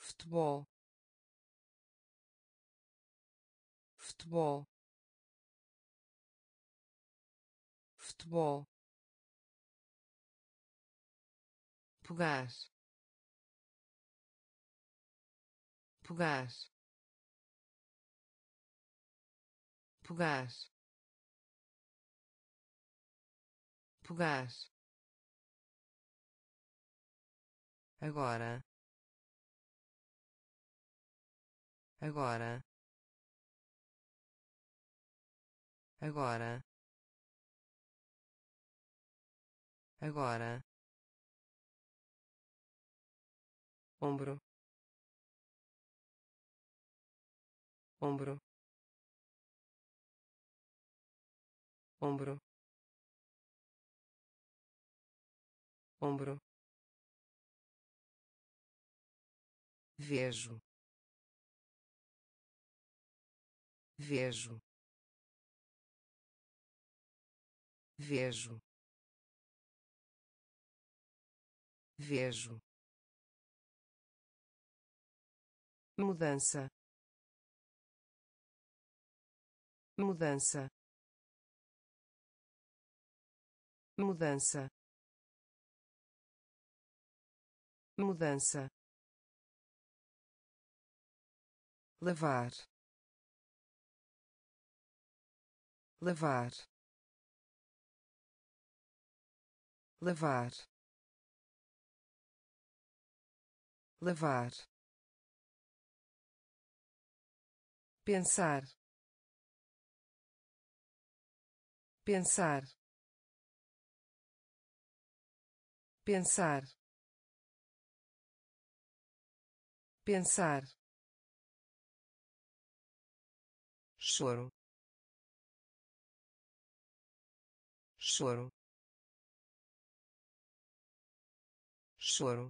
futebol, futebol, futebol, pegar, pegar, pegar, pegar, agora, agora, agora, agora, ombro, ombro, ombro, ombro, vejo, vejo, vejo, vejo, mudança, mudança, mudança, mudança, lavar, lavar, lavar, lavar, pensar, pensar, pensar, pensar, choro, choro, choro,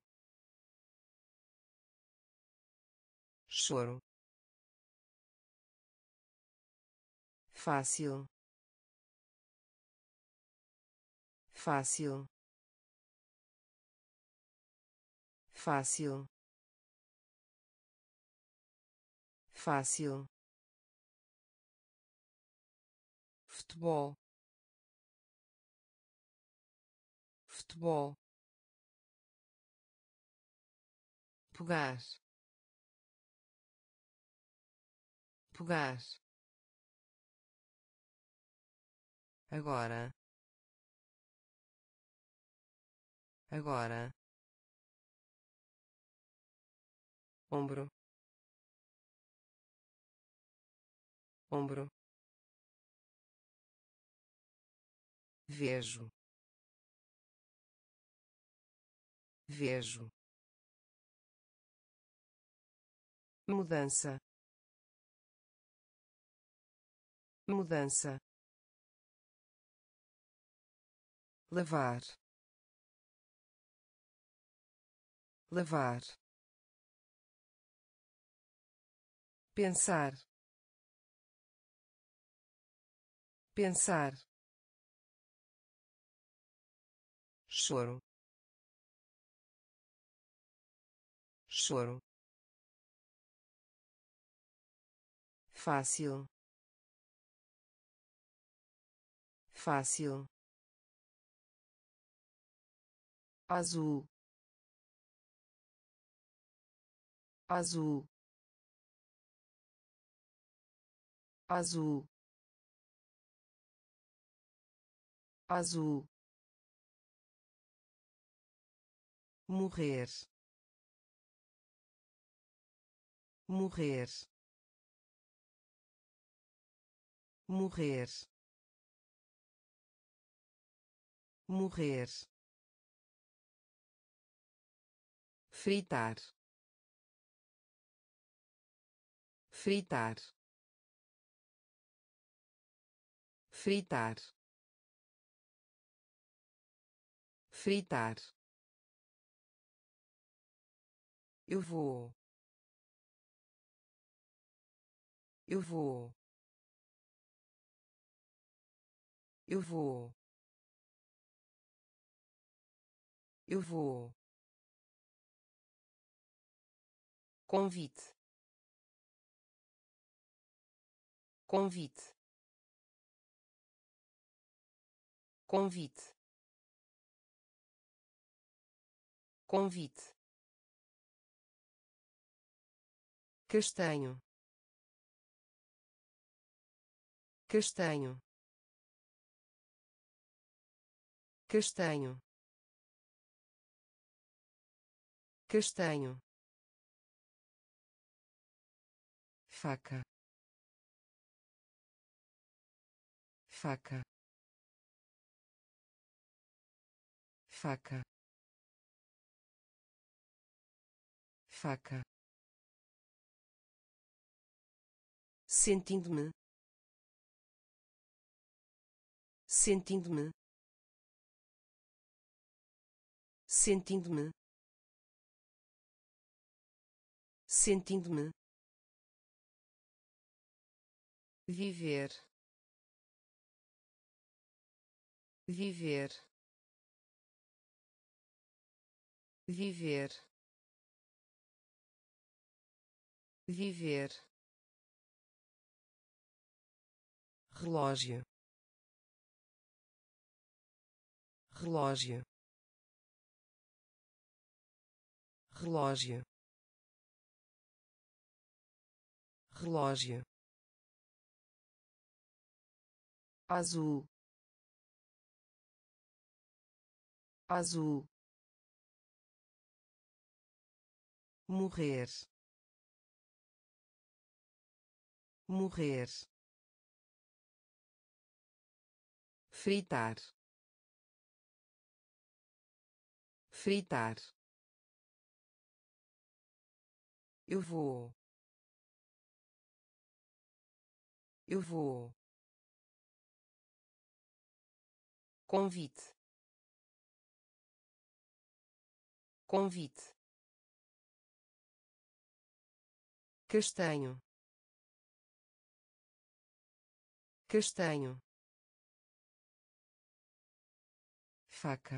choro, fácil, fácil, fácil, fácil, futebol, futebol, pegar, pegar, agora, agora, ombro, ombro, vejo, vejo, mudança, mudança, lavar, lavar, pensar, pensar, choro, choro, fácil, fácil, azul, azul, azul, azul, morrer, morrer, morrer, morrer, fritar, fritar, fritar, fritar, eu vou, eu vou, eu vou, eu vou, convite, convite, convite, convite, castanho, castanho, castanho, castanho, faca, faca, faca, faca, sentindo-me, sentindo-me, sentindo-me, sentindo-me, viver, viver, viver, viver, relógio, relógio, relógio, relógio, azul, azul, morrer, morrer, fritar, fritar, eu vou, eu vou, convite, convite, castanho, castanho, faca,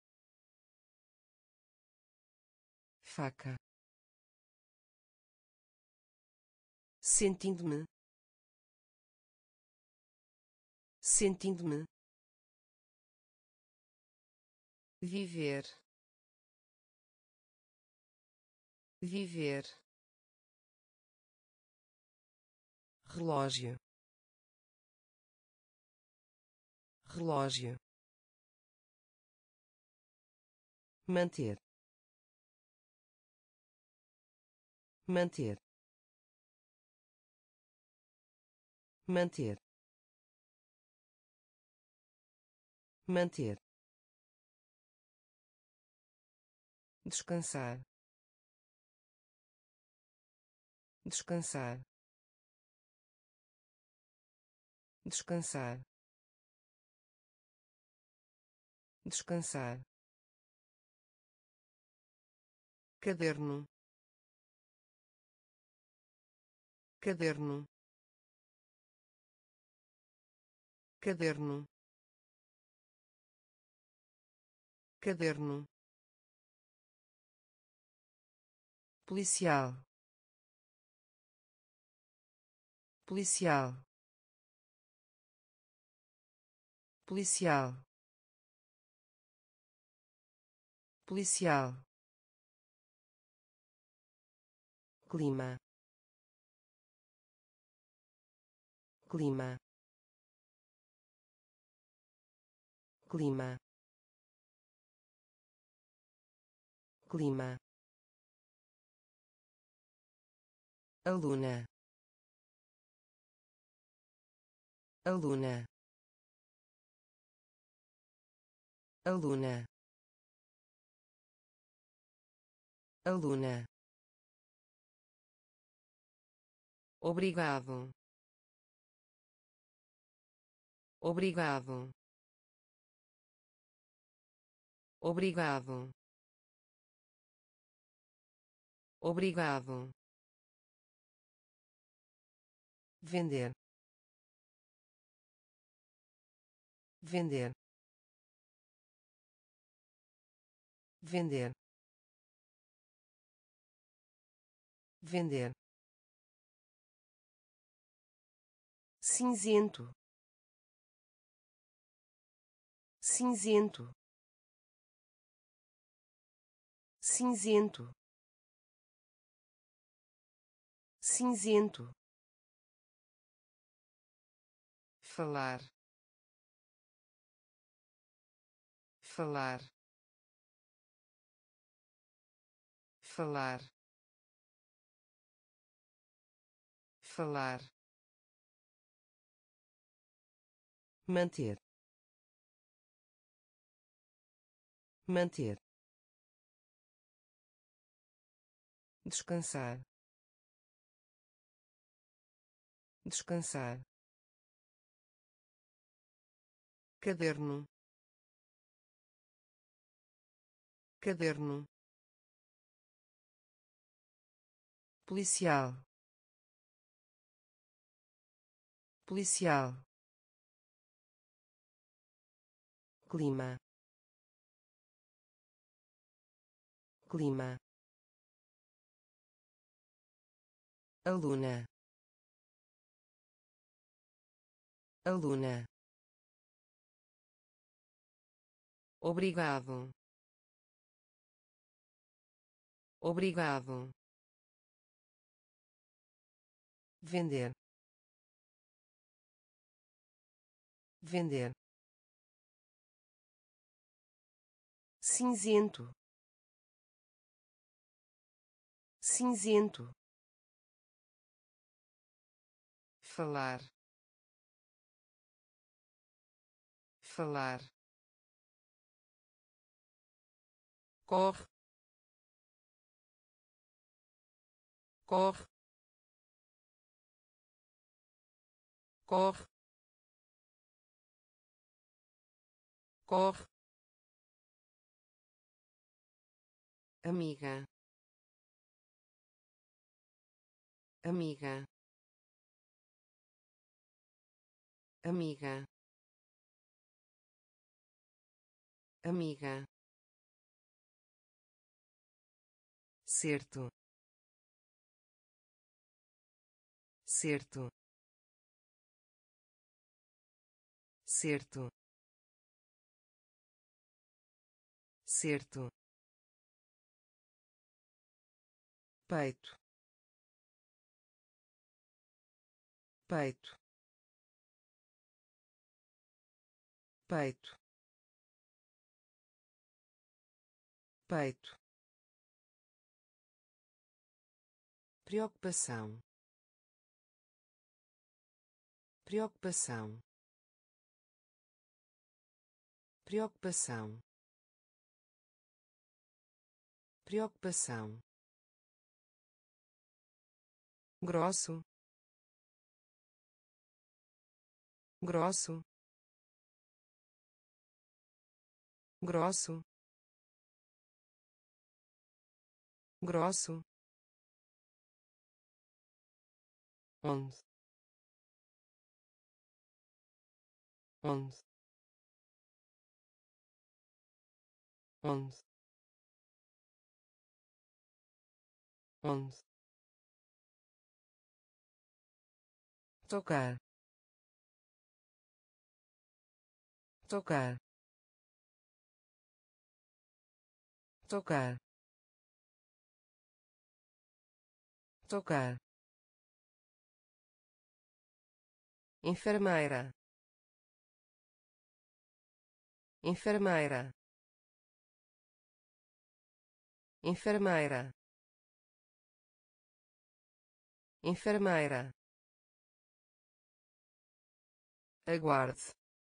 faca, sentindo-me, sentindo-me, viver, viver, relógio, relógio, manter, manter, manter, manter, descansar, descansar, descansar, descansar, caderno, caderno, caderno, caderno, policial, policial, policial, policial, clima, clima, clima, clima, aluna, aluna, aluna, aluna, obrigado, obrigado, obrigado, obrigado, vender, vender, vender, vender, cinzento, cinzento, cinzento, cinzento, falar, falar, falar, falar, manter, manter, descansar, descansar, caderno, caderno, policial, policial, clima, clima, aluna, aluna, obrigado, obrigado, vender, vender, cinzento, cinzento, falar, falar, corre, corre, corre, corre, amiga, amiga, amiga, amiga, certo, certo, certo, certo, peito, peito, peito, peito, preocupação, preocupação, preocupação, preocupação, grosso, grosso, grosso, grosso, onde, onde, onde, onde, tocar, tocar, tocar, tocar, enfermeira, enfermeira, enfermeira, enfermeira, aguarde,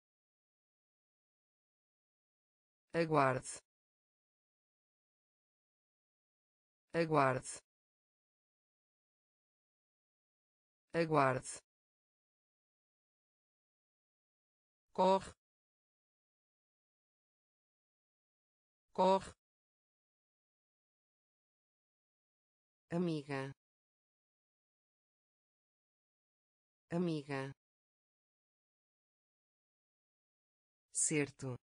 aguarde, aguarde, aguarde, corre, corre, amiga, amiga, certo,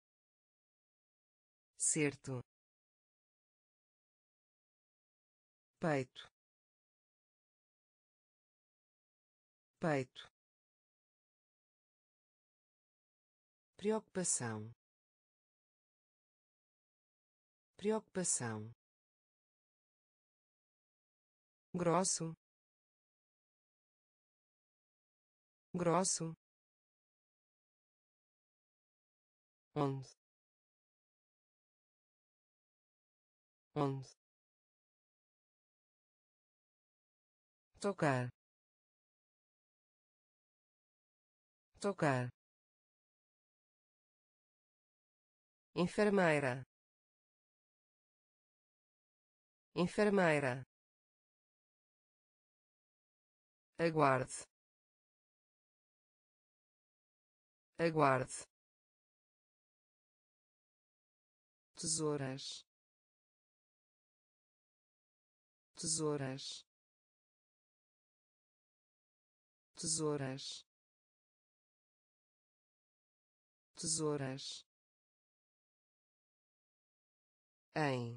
certo, peito, peito, preocupação, preocupação, grosso, grosso, onde, onde, tocar, tocar, enfermeira, enfermeira, aguarde, aguarde, tesouras, tesouras, tesouras, tesouras, em,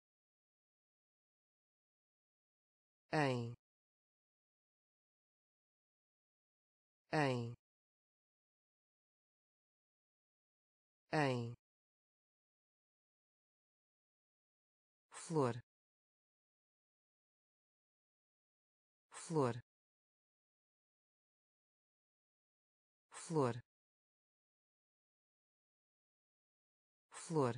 em, em, em, flor, flor, flor, flor,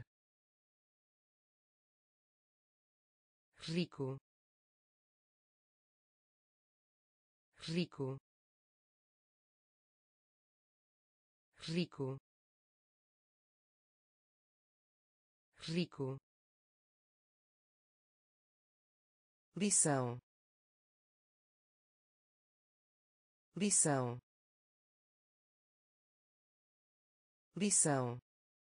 rico, rico, rico, rico, lição, lição, lição,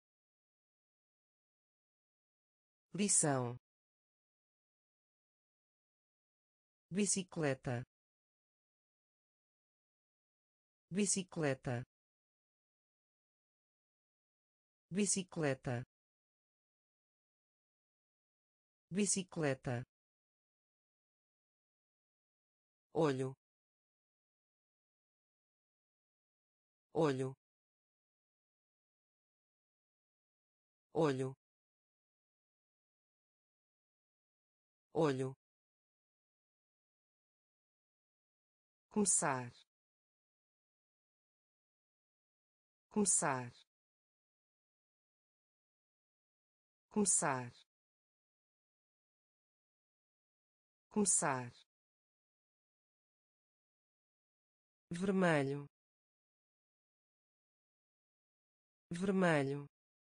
lição, bicicleta, bicicleta, bicicleta, bicicleta, olho, olho, olho, olho, começar, começar, começar, começar, vermelho, vermelho,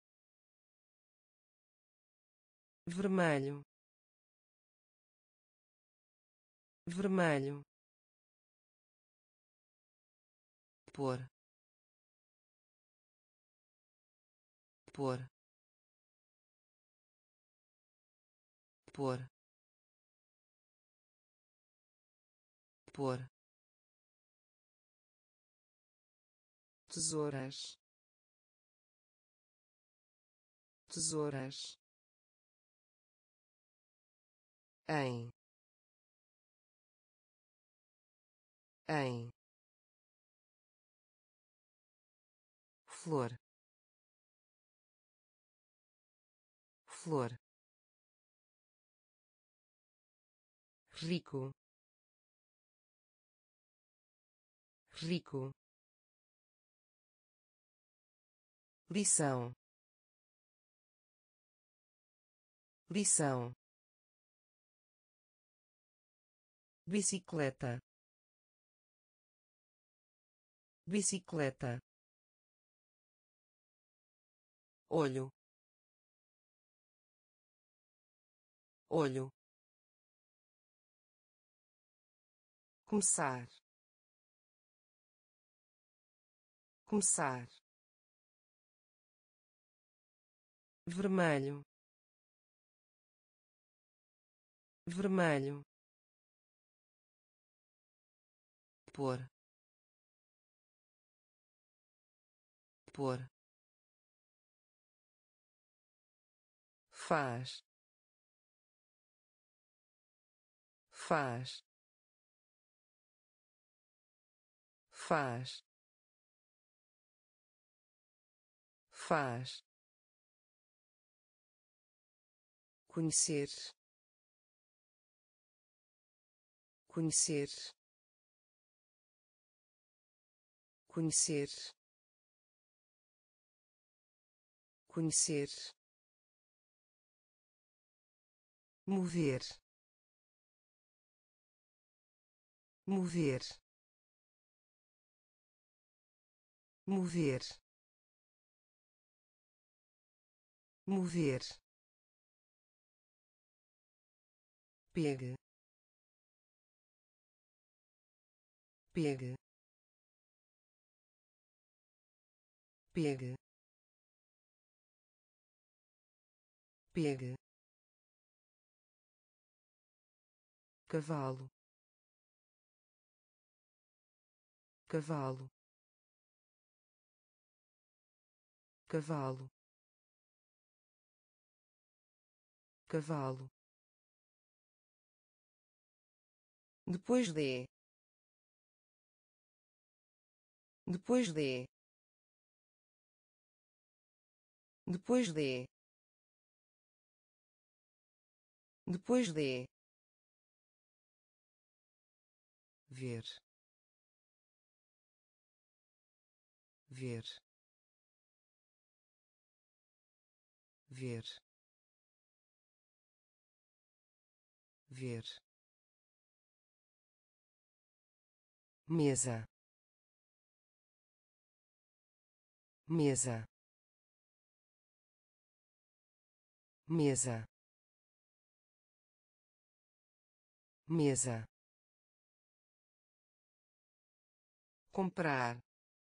vermelho, vermelho, pôr, pôr, pôr, pôr, tesouras, tesouras, em, flor, flor, rico, rico, lição, lição, bicicleta, bicicleta, olho, olho, começar, começar, vermelho, vermelho, pôr, pôr, faz, faz, faz, faz, conhecer, conhecer, conhecer, conhecer, mover, mover, mover, mover, pegue, pegue, pegue, pegue, cavalo, cavalo, cavalo, cavalo, depois de, depois de, depois de, depois de, ver, ver, ver, ver, mesa, mesa, mesa, mesa, comprar,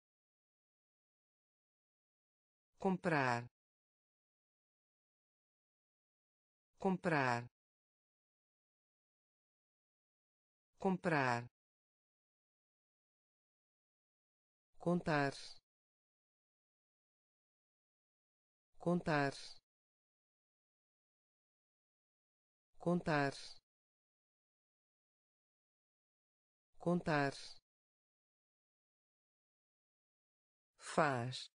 comprar, comprar, comprar, contar, contar, contar, contar, faz,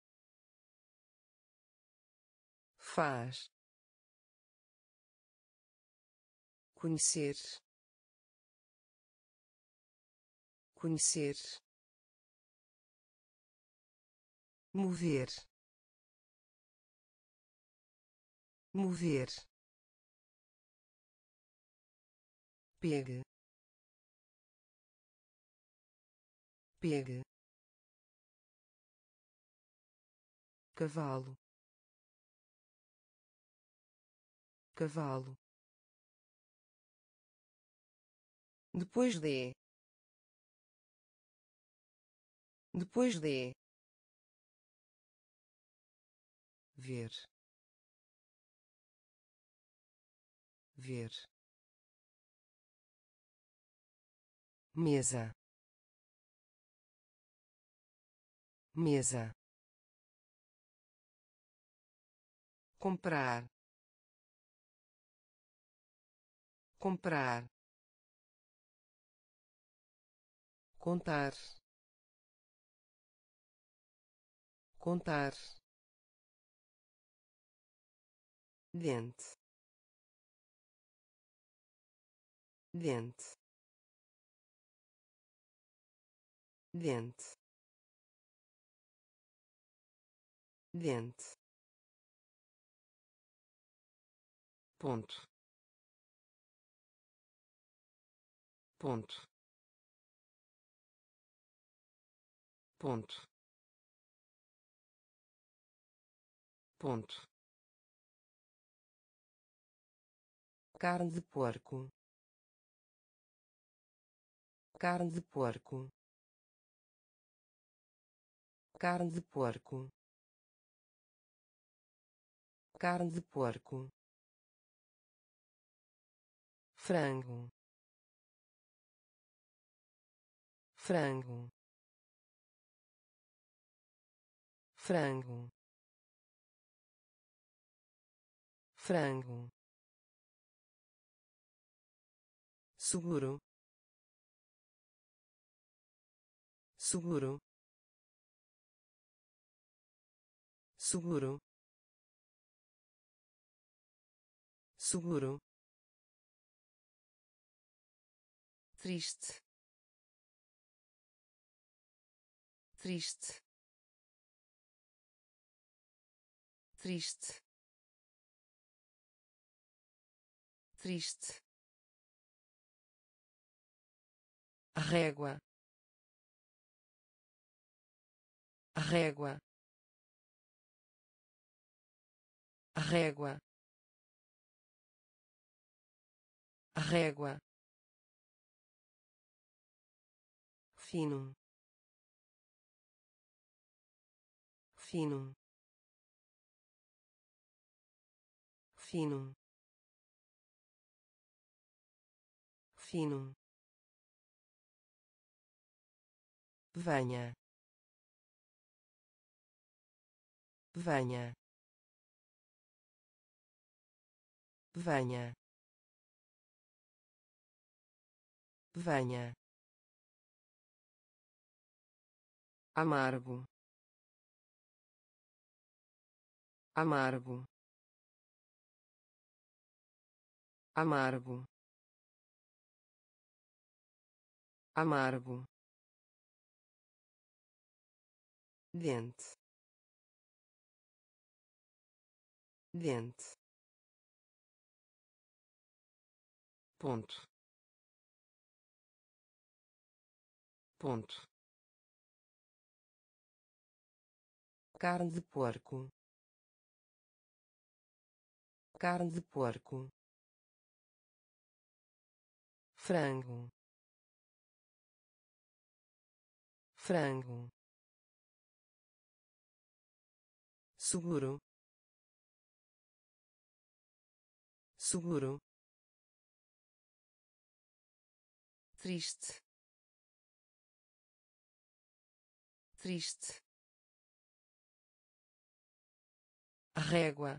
faz, conhecer, conhecer, mover, mover, pegue, pegue, cavalo, cavalo, depois de, depois de, ver, ver, mesa, mesa, comprar, comprar, contar, contar, dente, dente, dente, dente, ponto, ponto, ponto, ponto, carne de porco, carne de porco, carne de porco, carne de porco, frango, frango, frango, frango, seguro, seguro, seguro, seguro, triste, triste, triste, triste, régua, régua, régua, régua, fino, fino, fino, fino, venha, venha, venha, venha, amargo, amargo, amargo, amargo, dente, dente, ponto, ponto, carne de porco, carne de porco, frango, frango, seguro, seguro, triste, triste, régua,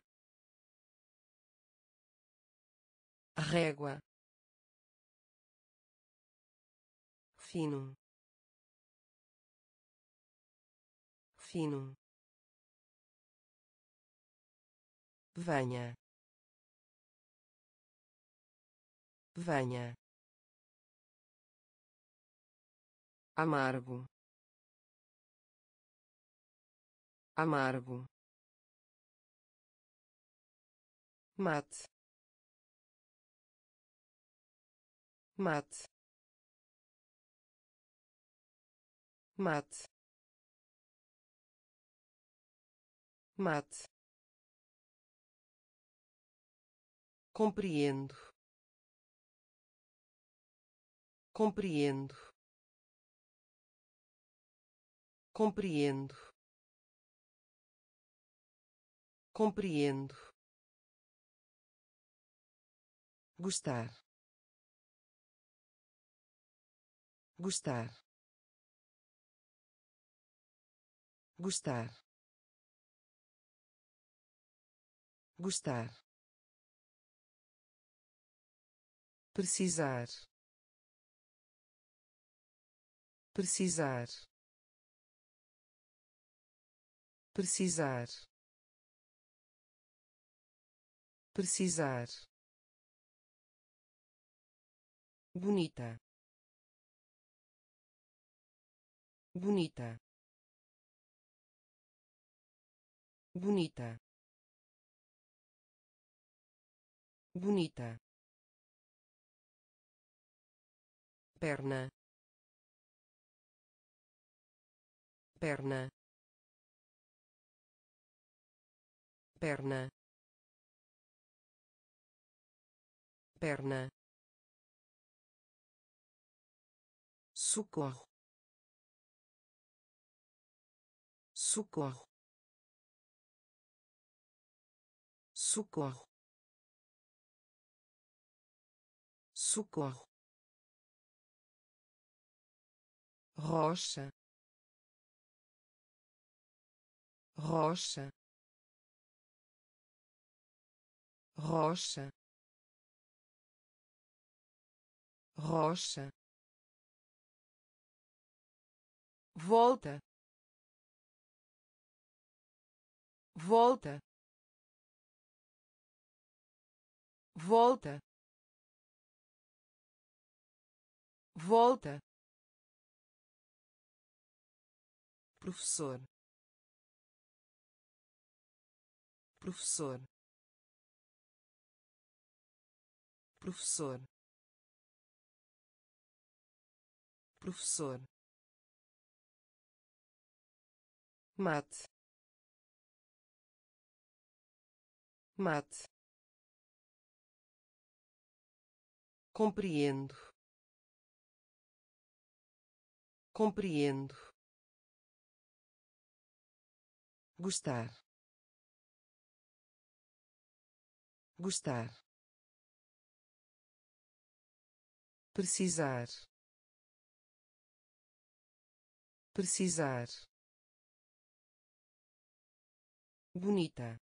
régua, fino, fino, venha, venha, amargo, amargo, mate, mate, mate, mate, compreendo, compreendo, compreendo, compreendo, gostar, gostar, gostar, gostar, precisar, precisar, precisar, precisar, bonita, bonita, bonita, bonita, perna, perna, perna, perna, socorro, socorro, socorro, socorro, rocha, rocha, rocha, rocha, volta, volta, volta, volta, professor, professor, professor, professor, mate, mate, compreendo, compreendo, gostar, gostar, precisar, precisar, bonita,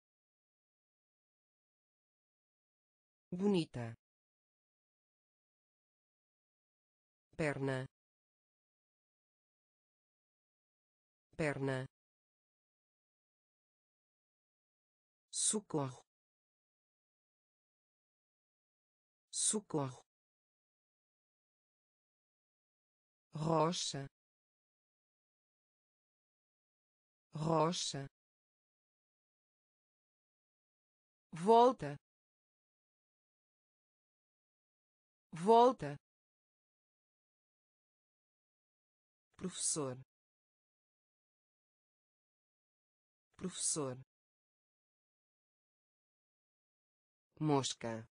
bonita, perna, perna, socorro, socorro, rocha, rocha, volta, volta, professor, professor, mosca,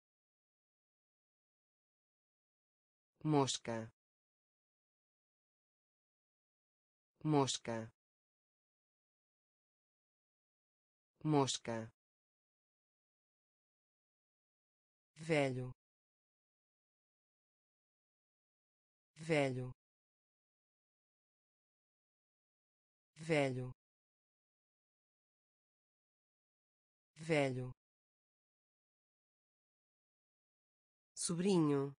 mosca, mosca, mosca, velho, velho, velho, velho, sobrinho,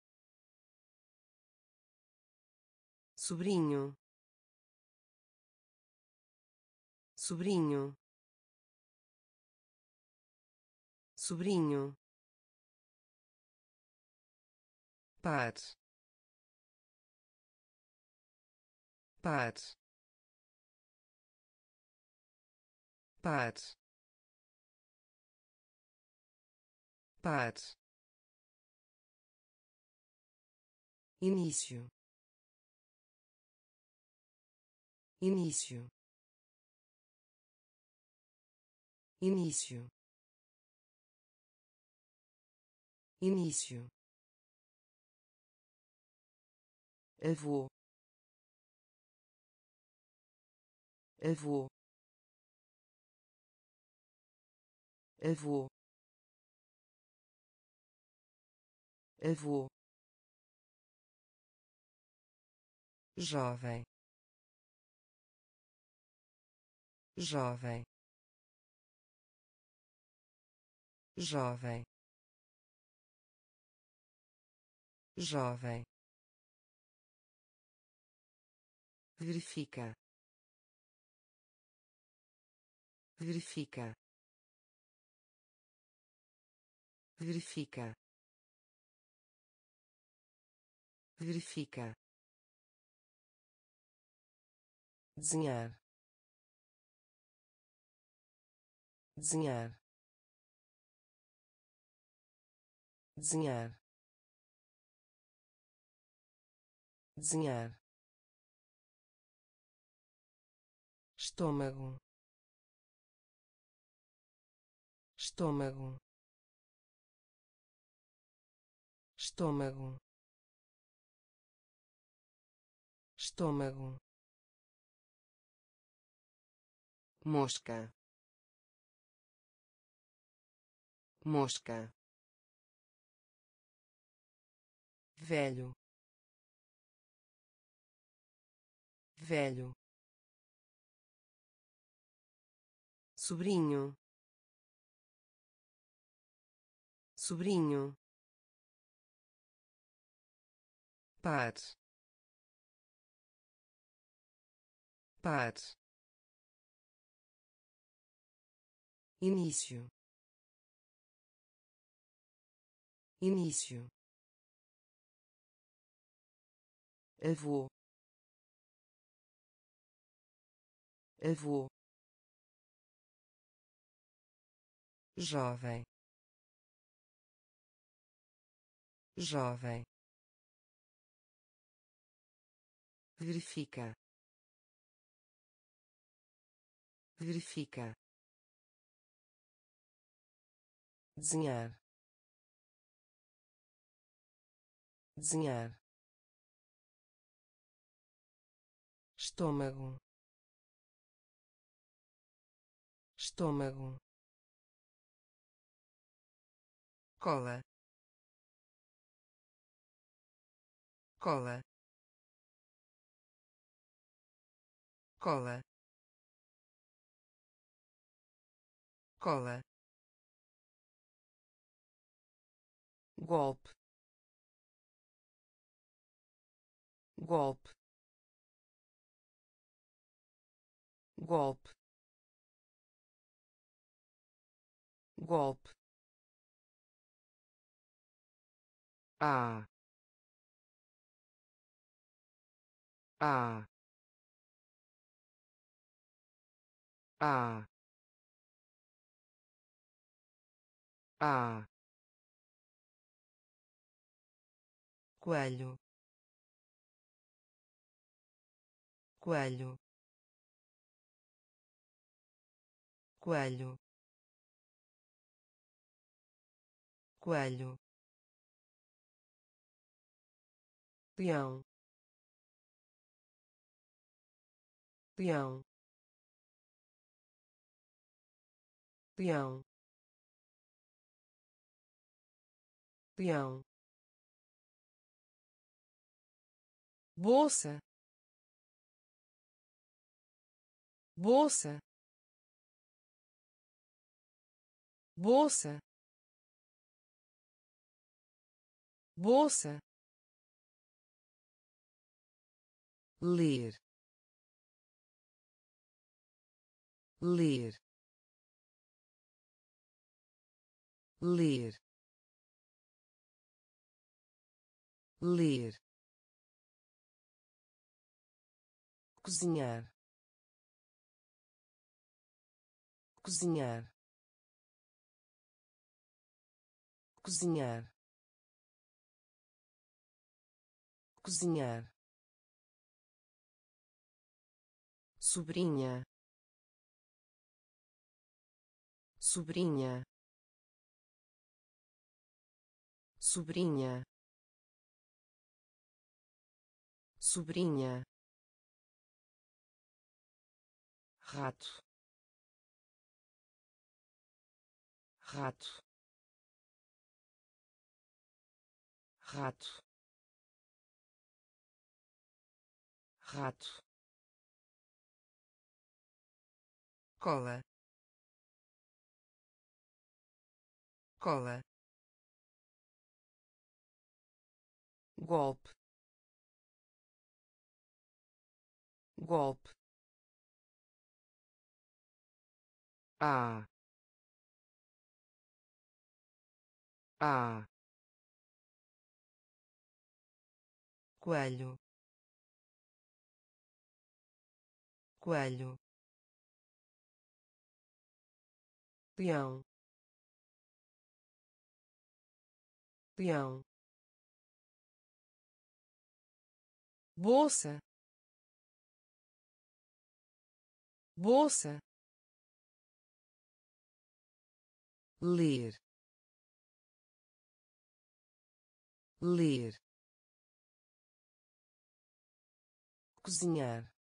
sobrinho, sobrinho, sobrinho, par, par, par, par, início, início, início, início, avô, avô, avô, avô, jovem, jovem, jovem, jovem, verifica, verifica, verifica, verifica, desenhar, desenhar, desenhar, desenhar, estômago, estômago, estômago, estômago, mosca, mosca, velho, velho, sobrinho, sobrinho, par, par, início, início, avô, avô, jovem, jovem, verifica, verifica, desenhar, desenhar, estômago, estômago, cola, cola, cola, cola, golpe, golpe, golpe, golpe, a, a, a, a, coelho, coelho, coelho, coelho, leão, leão, leão, leão, bolsa, bolsa, bolsa, bolsa, ler, ler, ler, ler, cozinhar, cozinhar, cozinhar, cozinhar, sobrinha, sobrinha, sobrinha, sobrinha, rato, rato, rato, rato, cola, cola, golpe, golpe, a, coelho, coelho, leão, leão, bolsa, bolsa, ler, ler, cozinhar,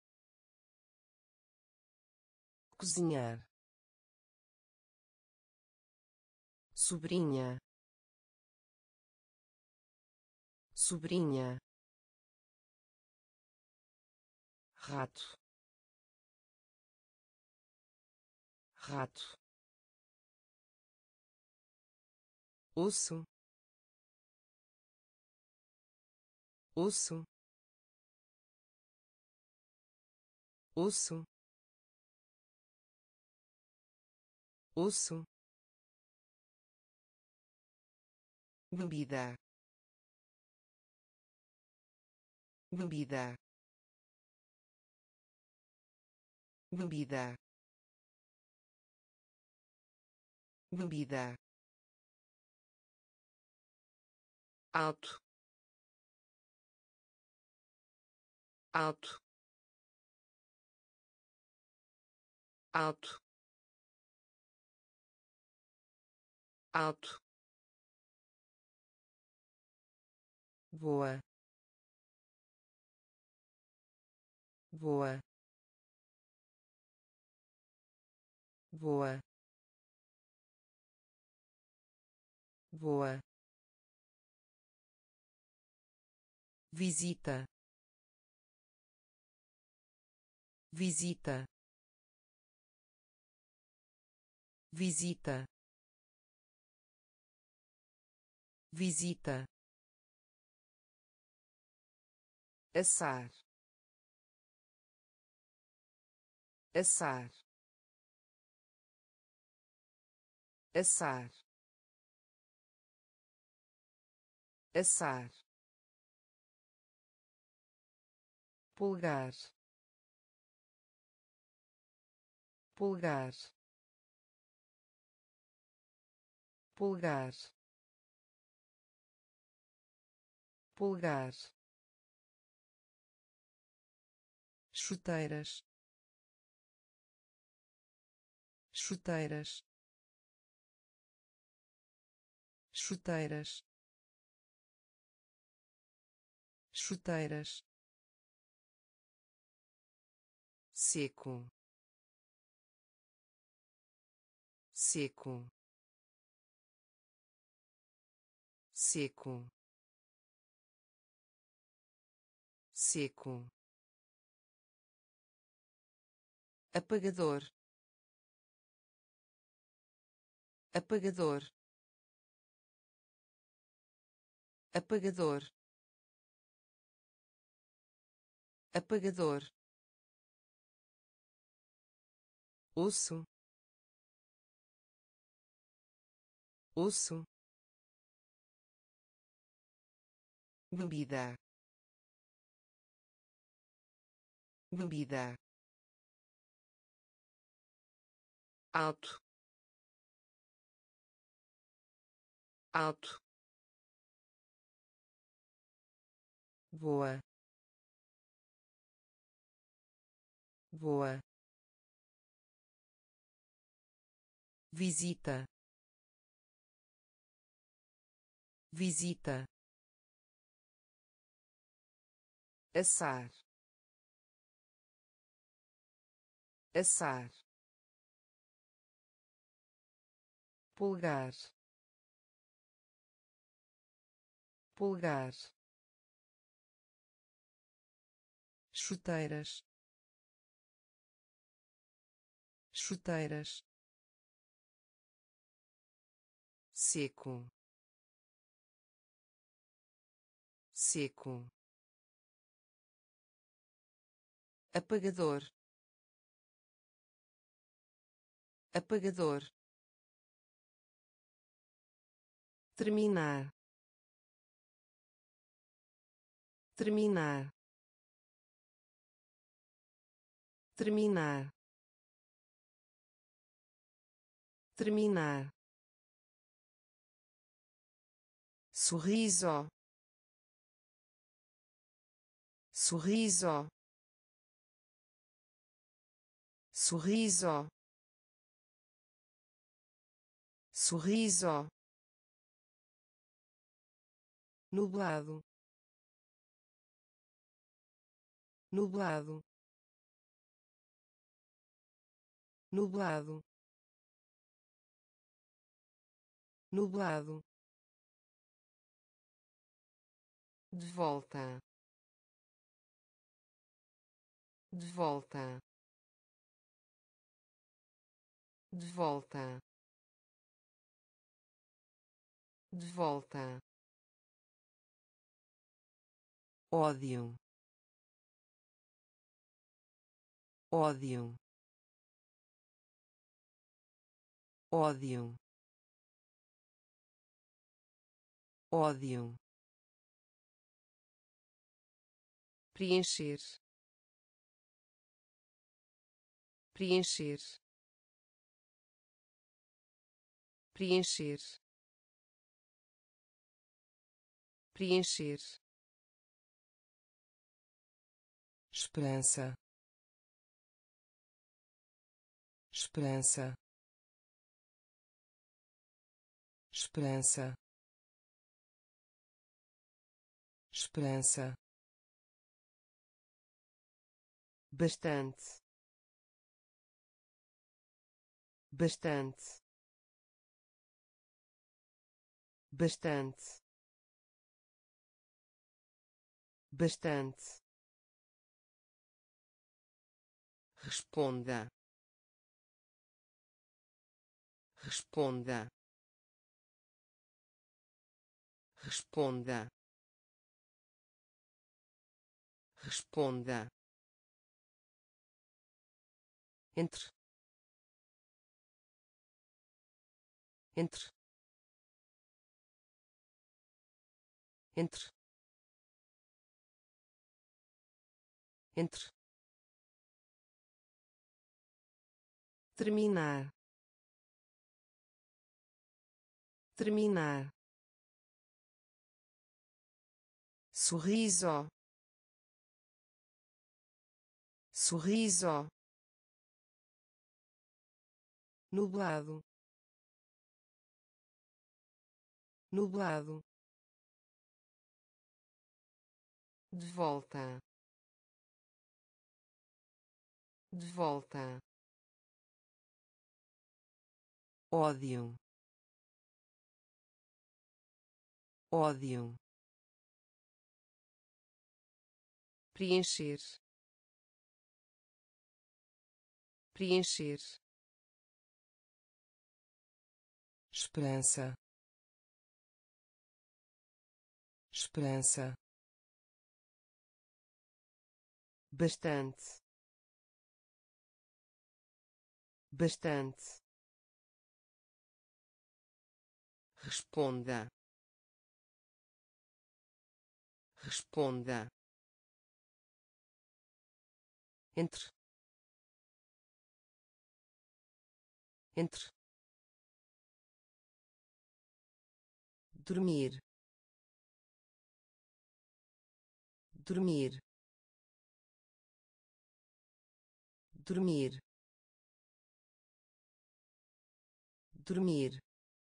cozinhar, sobrinha, sobrinha, rato, rato, osso, osso, osso, osso, bebida, bebida, bebida, bebida, alto, alto, alto, alto, voa, voa, voa, voa, visita, visita, visita, visita, assar, assar, assar, assar, pulgar, pulgar, pulgar, pulgar, chuteiras, chuteiras, chuteiras, chuteiras, seco, seco, seco, seco, apagador, apagador, apagador, apagador, osso, osso, bebida, bebida, alto, alto, voa, voa, visita, visita, assar, assar, pulgar, pulgar, chuteiras, chuteiras, seco, seco, apagador, apagador, terminar, terminar, terminar, terminar, sorriso, sorriso, sorriso, sorriso, nublado, nublado, nublado, nublado, de volta, de volta, de volta, de volta, ódio, ódio, ódio, ódio, preencher, preencher, preencher, preencher, esperança, esperança, esperança, esperança, bastante, bastante, bastante, bastante, responda, responda, responda, responda, entre, entre, entre, entre, terminar, terminar, sorriso, sorriso, nublado, nublado, de volta, de volta, ódio, ódio, preencher, preencher, esperança, esperança, bastante, bastante, responda, responda, entre, entre, dormir, dormir, dormir, dormir,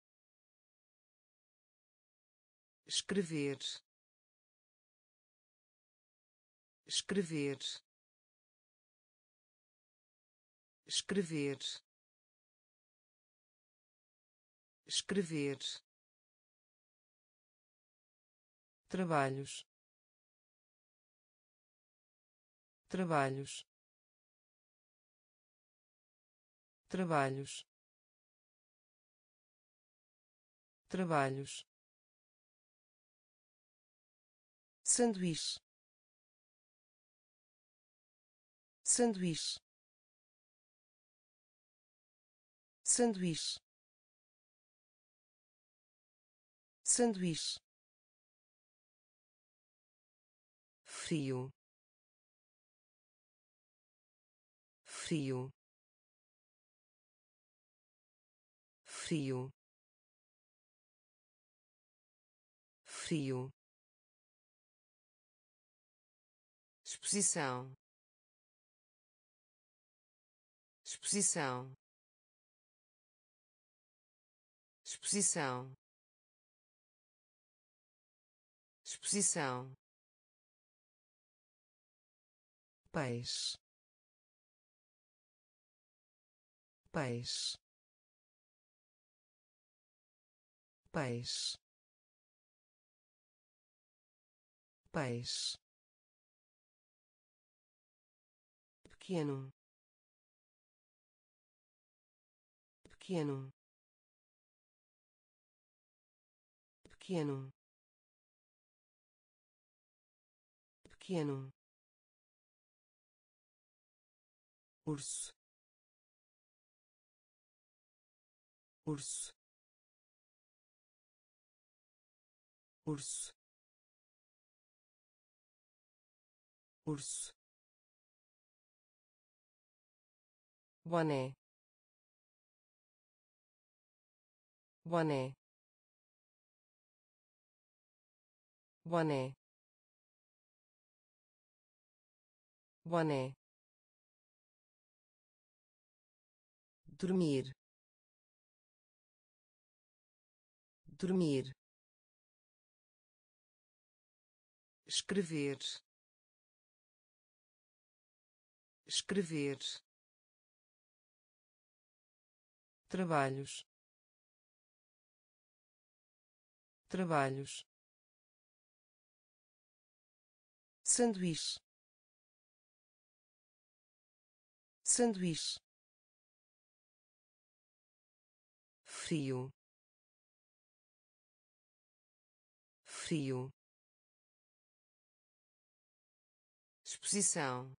escrever, escrever, escrever, escrever, trabalhos, trabalhos, trabalhos, trabalhos, sanduíche, sanduíche, sanduíche, sanduíche, frio, frio, frio, frio, exposição, exposição, exposição, exposição, peixe, peixe, peixe, peixe, pequeno, pequeno, pequeno, pequeno, urso, urso, urso, urso, boné, boné, boné, boné, dormir, dormir, escrever, escrever, trabalhos, trabalhos, sanduíche, sanduíche, frio, frio, exposição,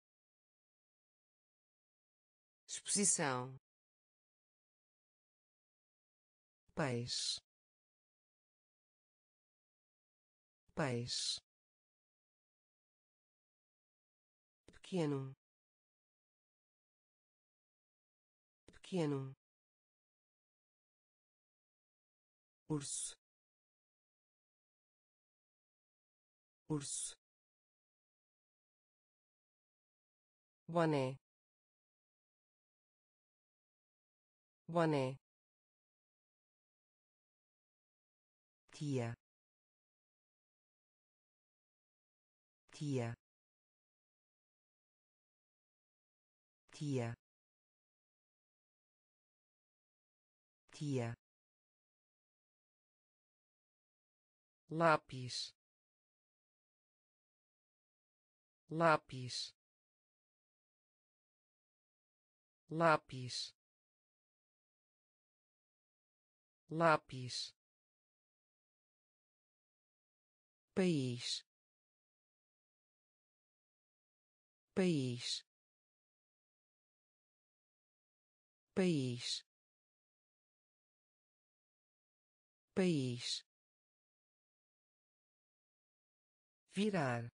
exposição, peixe, peixe, pequeno, pequeno, urso, urso, boné, boné, tia, tia, tia, tia, lápis, lápis, lápis, lápis, país, país, país, país, virar,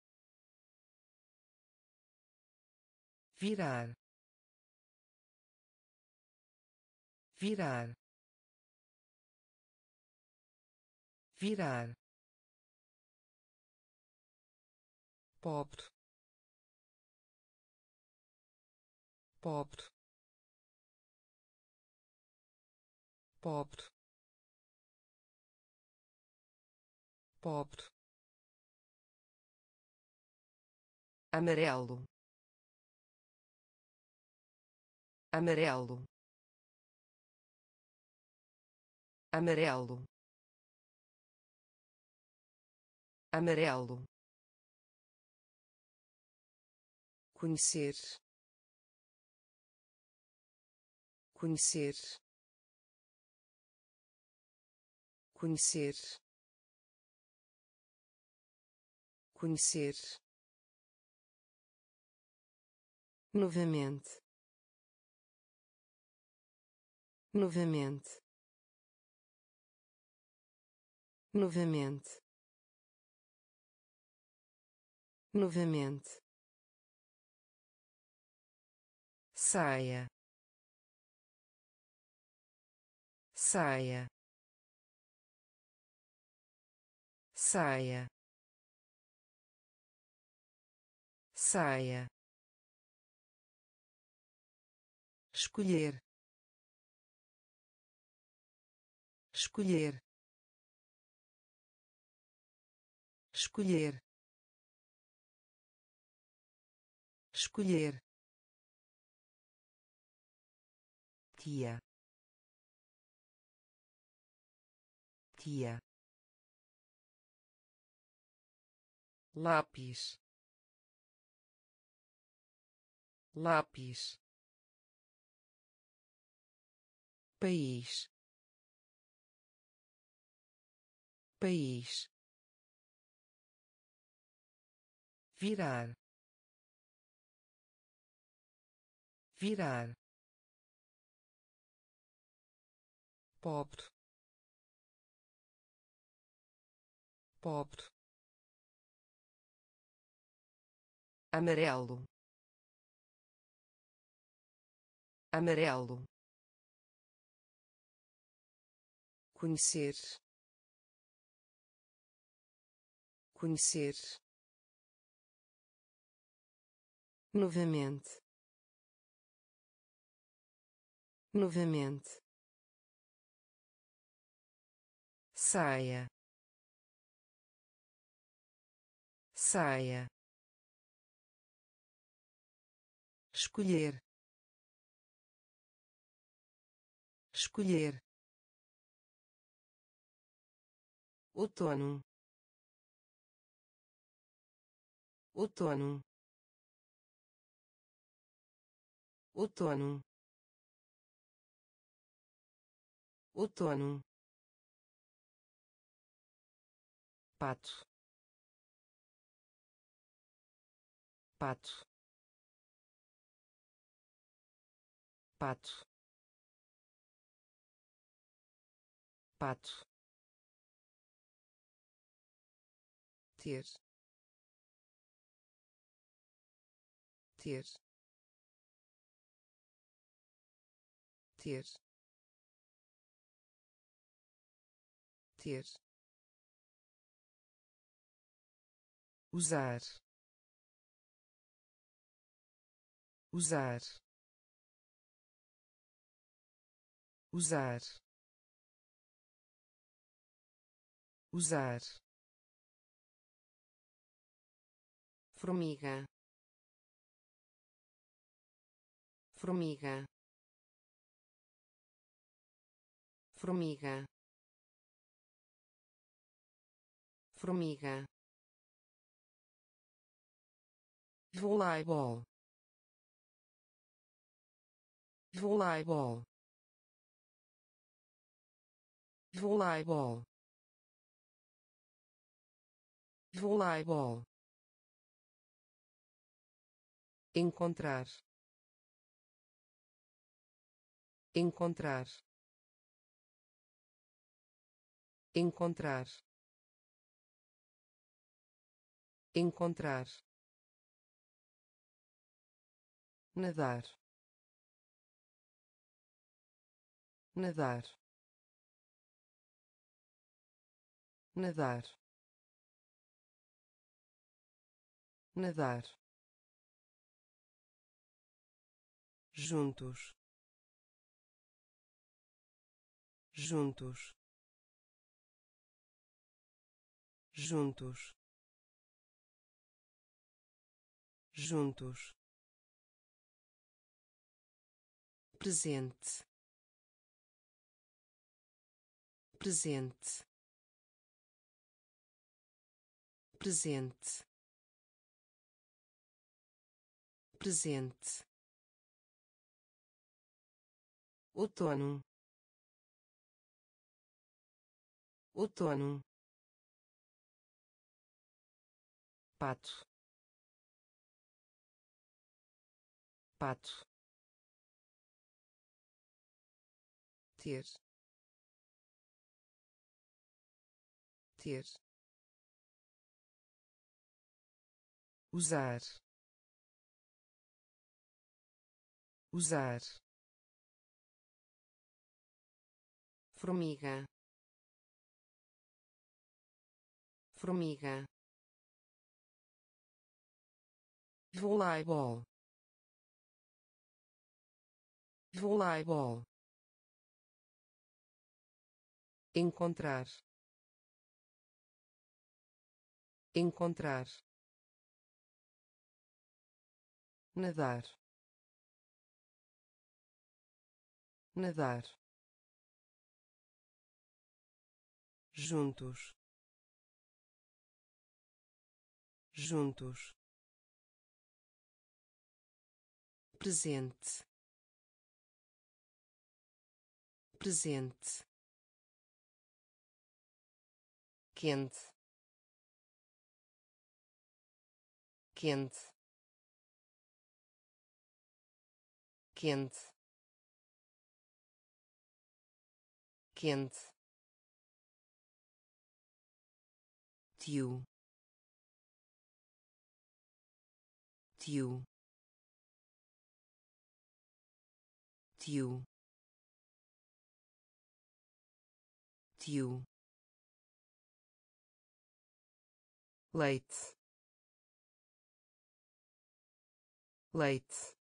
virar, virar, virar, pobre, pobre, pobre, pobre, amarelo, amarelo, amarelo, amarelo, conhecer, conhecer, conhecer, conhecer, novamente, novamente, novamente, novamente, saia, saia, saia, saia, escolher, escolher, escolher, escolher, tia, tia, lápis, lápis, país, país, virar, virar, pobre, pobre, amarelo, amarelo, conhecer, conhecer, novamente, novamente, saia, saia, escolher, escolher, outono, outono, outono, outono, pato, pato, pato, pato, ter, ter, ter, ter, usar, usar, usar, usar, formiga, formiga, formiga, formiga, voleibol, voleibol, voleibol, voleibol, encontrar, encontrar, encontrar, encontrar, nadar, nadar, nadar, nadar, juntos, juntos, juntos, juntos, presente, presente, presente, presente, outono, outono, pato, pato, ter, ter, usar, usar, formiga, formiga, voleibol, voleibol, encontrar, encontrar, nadar, nadar, juntos, juntos, presente, presente, quente, quente, quente, quente, tio, tio, tio, tio, leite, leite,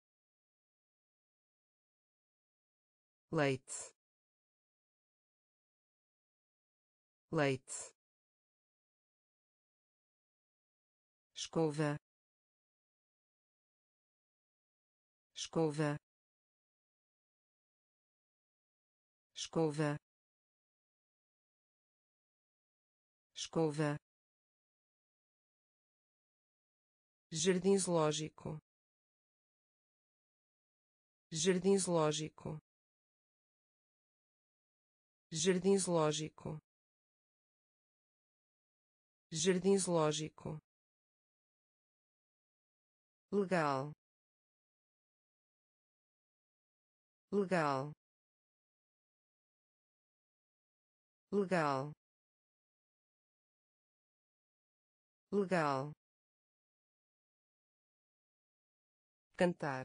leite, leite, escova, escova, escova, escova, jardim zoológico, jardim zoológico, jardim zoológico, jardim zoológico, legal, legal, legal, legal, cantar,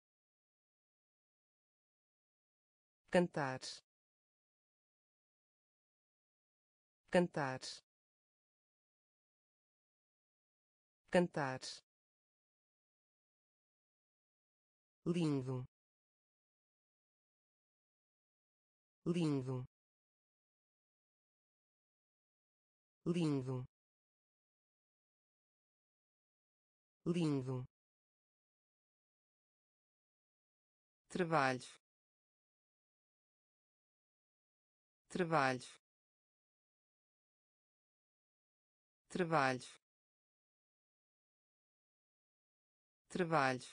cantar, cantar, cantar, lindo, lindo, lindo, lindo, trabalho, trabalho, trabalho, trabalho,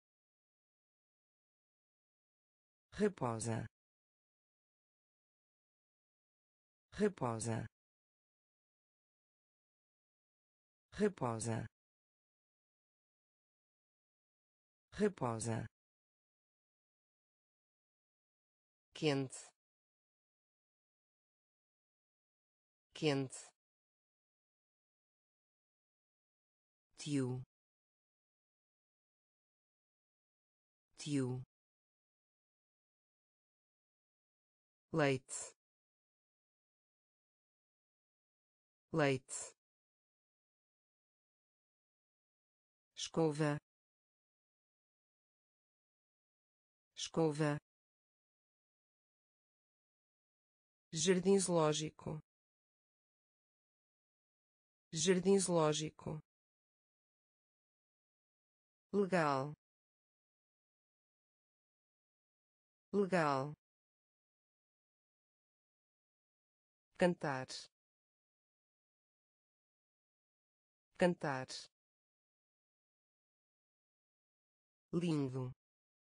reposa, reposa, reposa, reposa, quente, quente, tio, tio, leite, leite, escova, escova, jardim zoológico, jardim zoológico, legal, legal, cantar, cantar, lindo,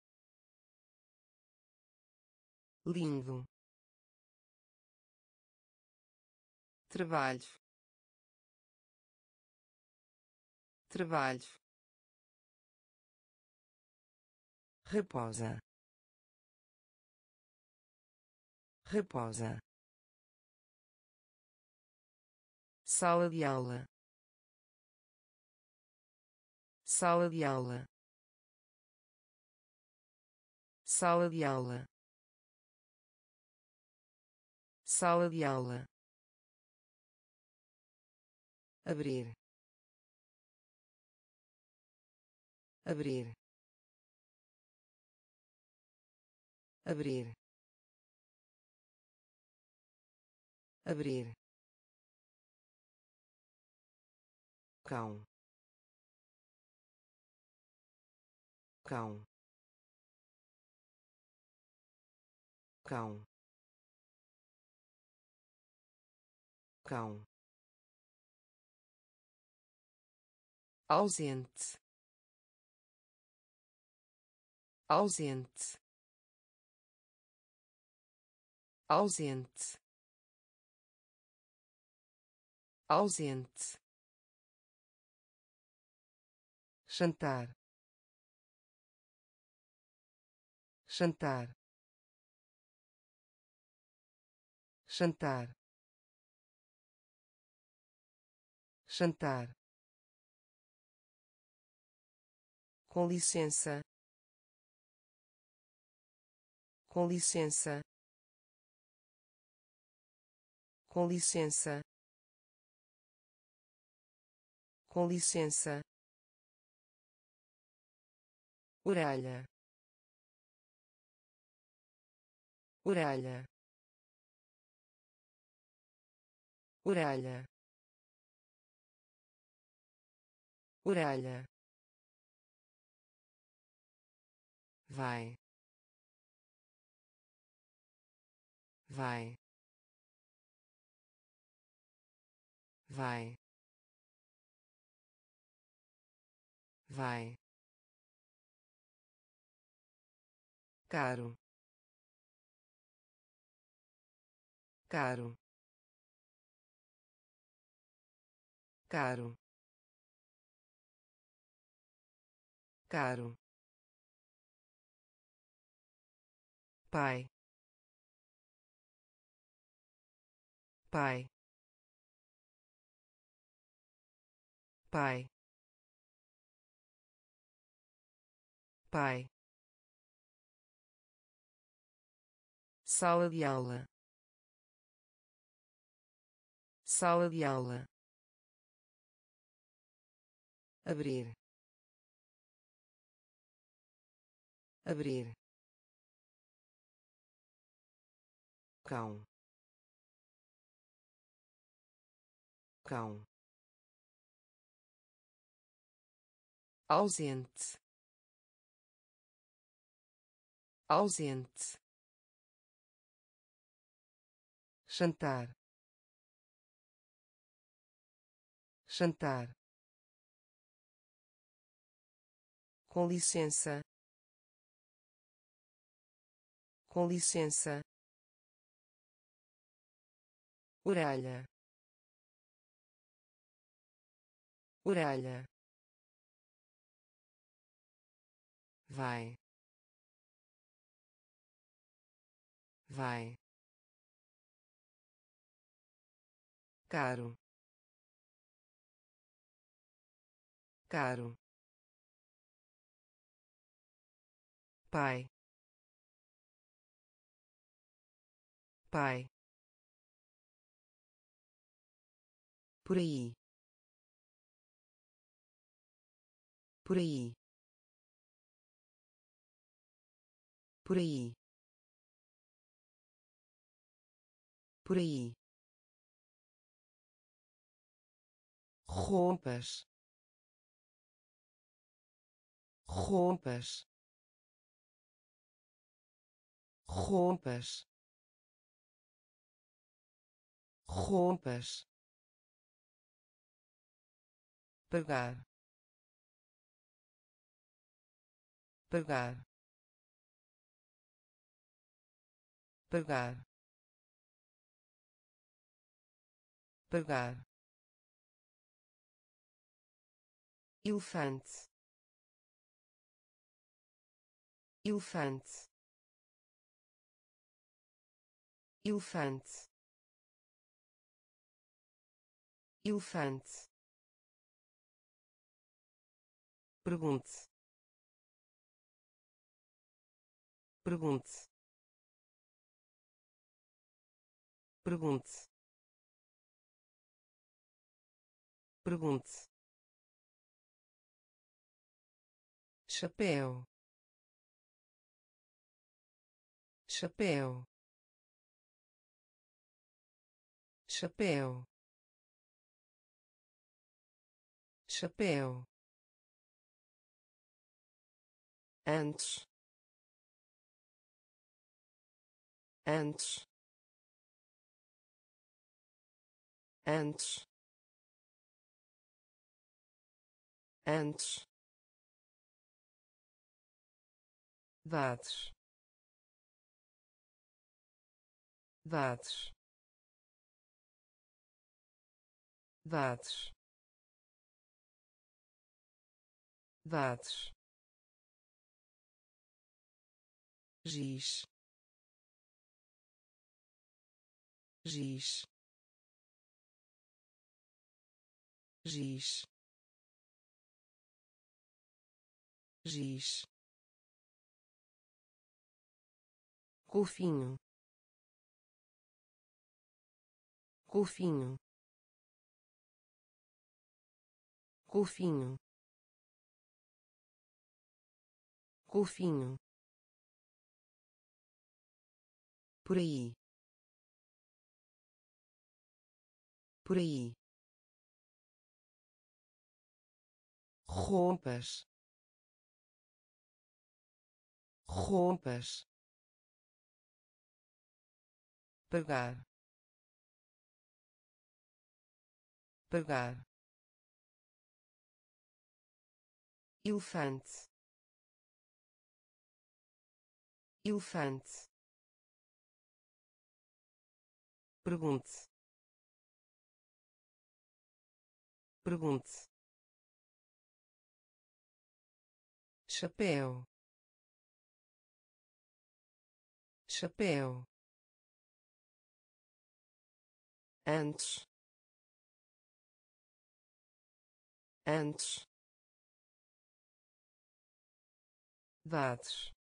lindo, trabalho, trabalho, reposa, reposa, sala de aula, sala de aula, sala de aula, sala de aula, abrir, abrir, abrir, abrir, cão, cão, cão, cão, ausente, ausente, ausente, ausente, jantar, jantar, jantar, jantar, com licença, com licença, com licença, com licença, orelha, orelha, orelha, orelha, vai, vai, vai, vai, caro, caro, caro, caro, pai, pai, pai, pai, sala de aula, sala de aula, abrir, abrir, cão, cão, ausente, ausente, jantar, jantar, com licença, com licença, orelha, orelha, vai, vai, caro, caro, pai, pai, por aí, por aí, por aí, por aí, rompas, rompas, rompas, rompas, pagar, pagar, pagar, pagar, elefante, elefante, elefante, elefante, pergunte, pergunte, pergunte, pergunte, chapéu, chapéu, chapéu, chapéu, antes, antes, antes, antes, dados, dados, dados, dados, giz, giz, giz, giz, golfinho, golfinho, golfinho, golfinho, por aí, por aí, roupas, roupas, pagar, pagar, elefante, elefante, pergunte, pergunte, chapéu, chapéu, antes, antes, dados,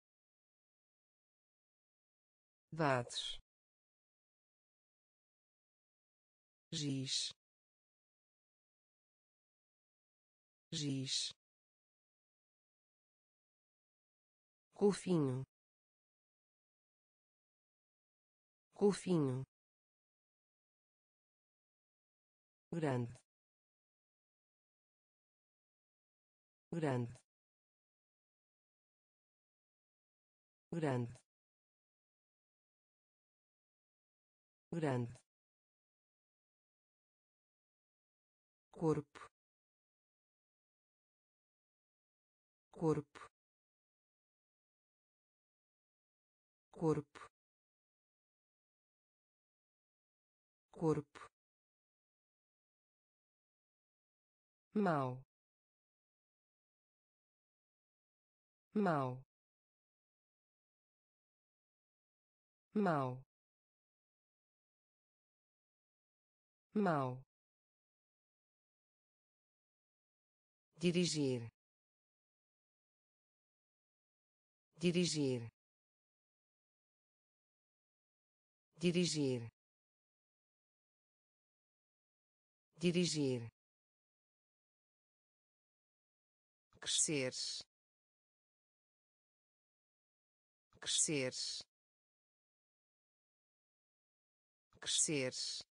dados, giz, giz, golfinho, golfinho, grande, grande, grande, grande, corpo, corpo, corpo, corpo, mau, mau, mau, mau, dirigir, dirigir, dirigir, dirigir, crescer, crescer, crescer,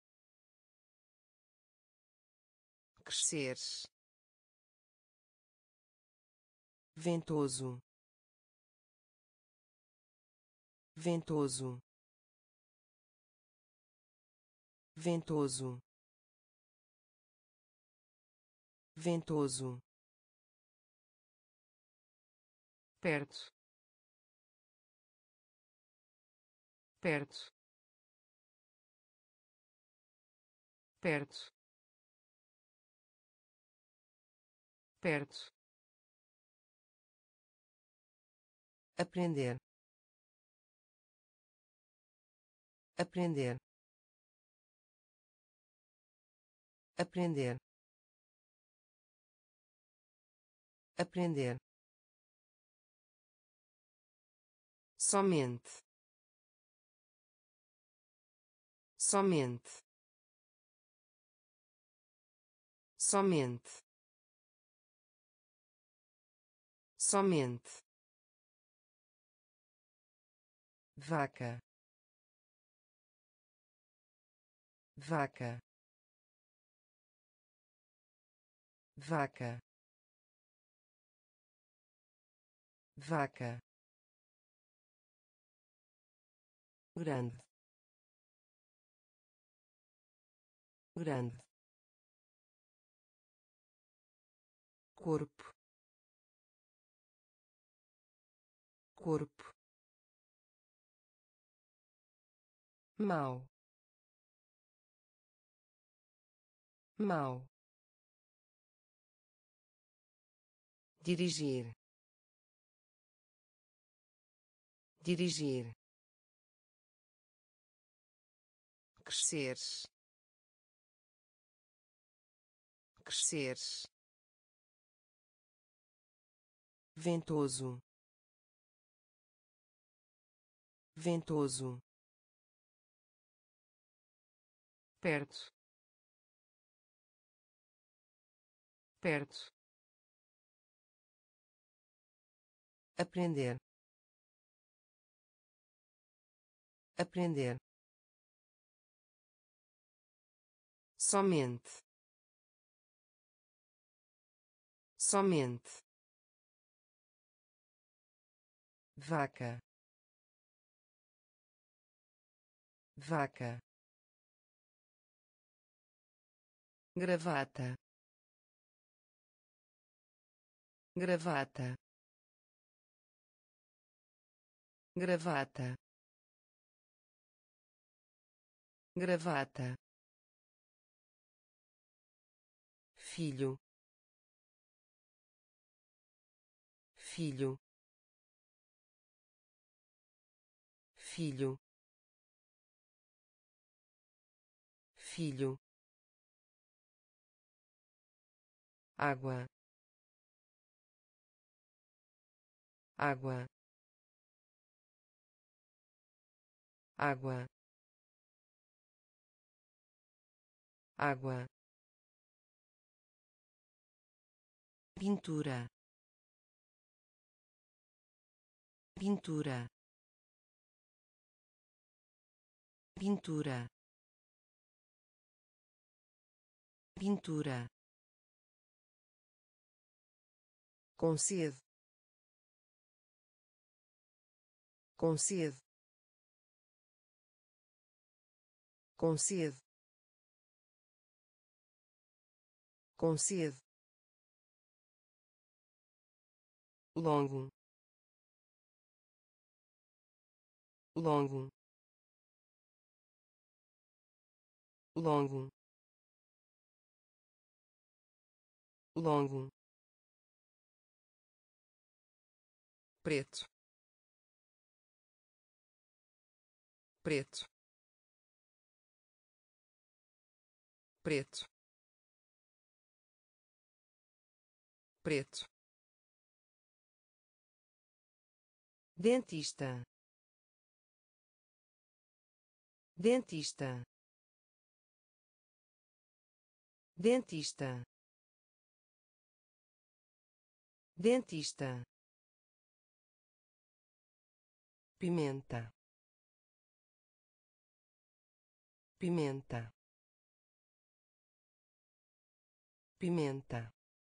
crescer, ventoso, ventoso, ventoso, ventoso, perto, perto, perto, perto, aprender, aprender, aprender, aprender, somente, somente, somente, somente, vaca, vaca, vaca, vaca, grande, grande, corpo, corpo, mau, mau, dirigir, dirigir, crescer, crescer, ventoso, ventoso, perto, perto, aprender, aprender, somente, somente, vaca, vaca, gravata, gravata, gravata, gravata, filho, filho, filho, filho, água, água, água, água, pintura, pintura, pintura, pintura, concede, concede, concede, concede, longo, longo, longo, longo, preto, preto, preto, preto, dentista, dentista, dentista, dentista, pimenta, pimenta, pimenta,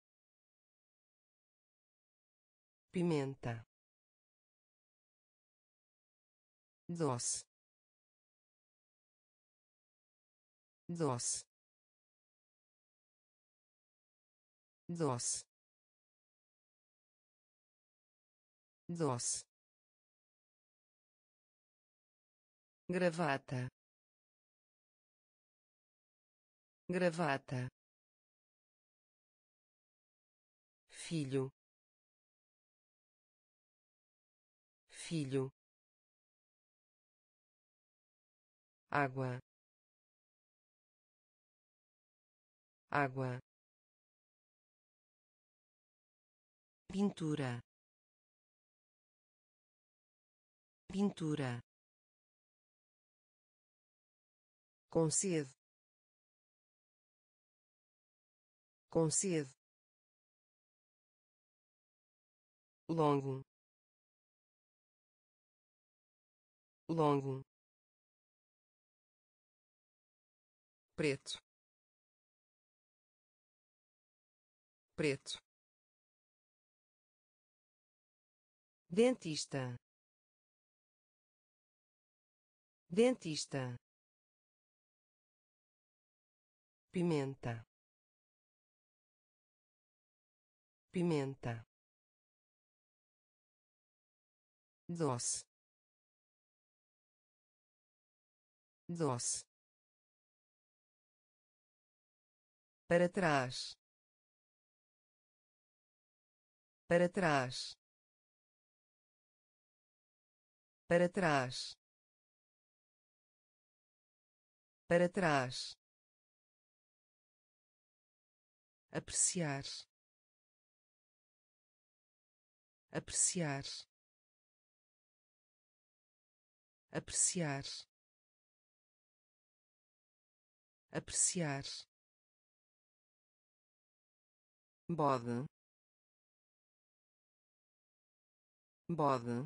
pimenta, doce, doce, doce, doce, gravata, gravata, filho, filho, água, água, pintura, pintura, concede, concede, longo, longo, preto, preto, dentista, dentista, pimenta, pimenta, doce, doce, para trás, para trás, para trás, para trás, apreciar, apreciar, apreciar, apreciar, bode, bode,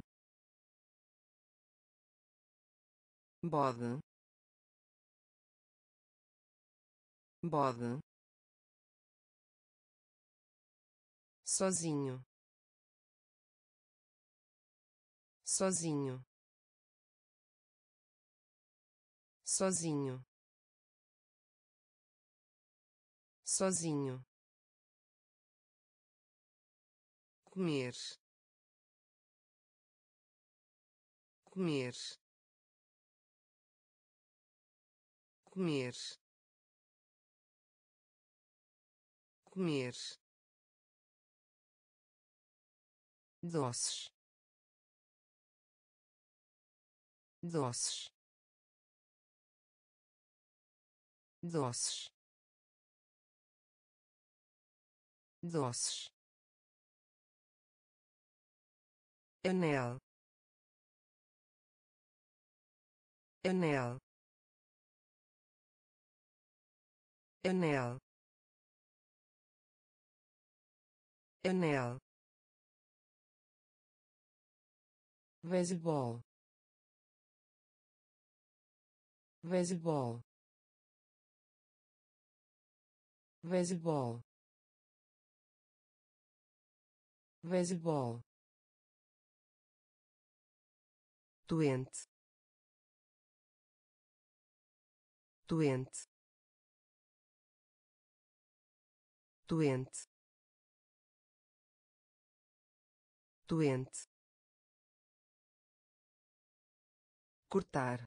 bode, bode, sozinho, sozinho, sozinho, sozinho, comer, comer, comer, comer, doces, doces, doces, doces, anel, anel, anel, anel, beisebol, beisebol, beisebol, beisebol, doente, doente, doente, doente, cortar,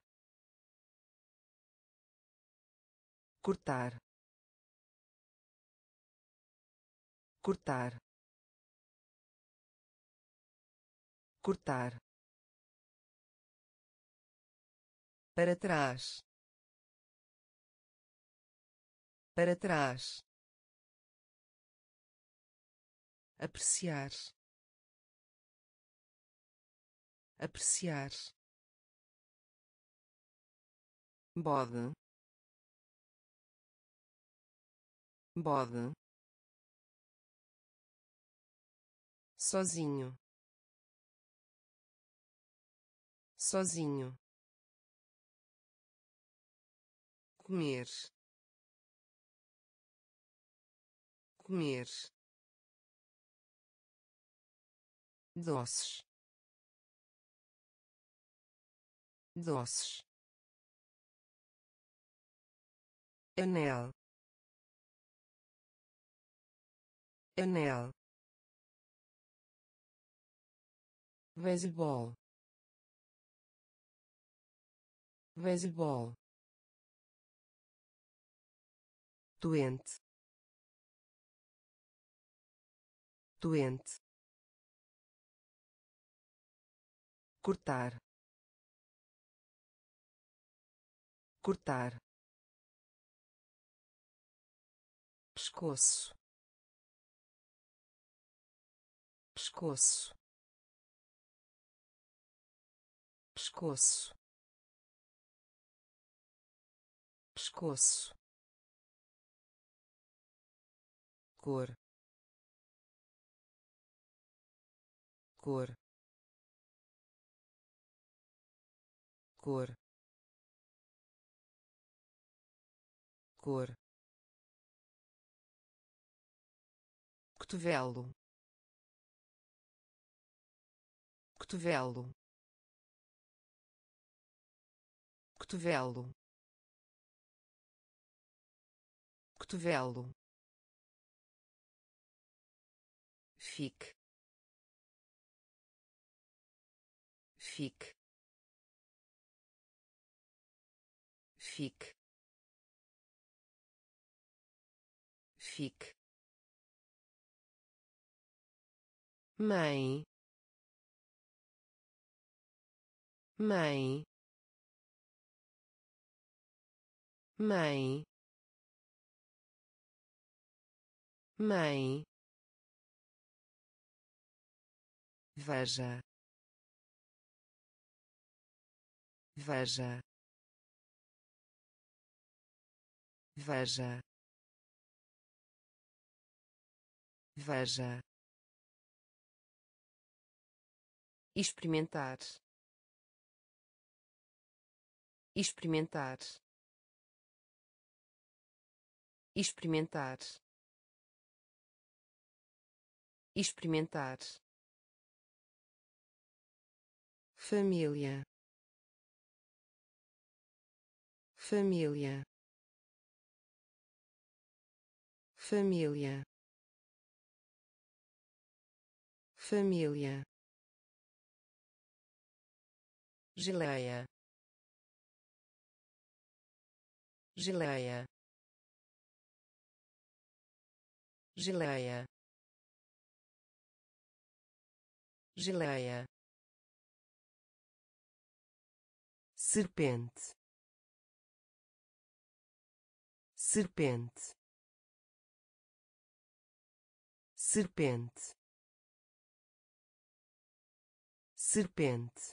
cortar, cortar, cortar, para trás, para trás, apreciar, apreciar, bode, bode, sozinho, sozinho, comer, comer, doces, doces, anel, anel, beisebol, beisebol, doente, doente, cortar, cortar, pescoço, pescoço, pescoço, pescoço, cor, cor, cor, cor, cotovelo, cotovelo, cotovelo, cotovelo, fique, fique, fique, fique, mãe, mãe, mãe, mãe, veja, veja, veja, veja, experimentar, experimentar, experimentar, experimentar, família, família, família, família, geleia, geleia, geleia, geleia, serpente, serpente, serpente, serpente,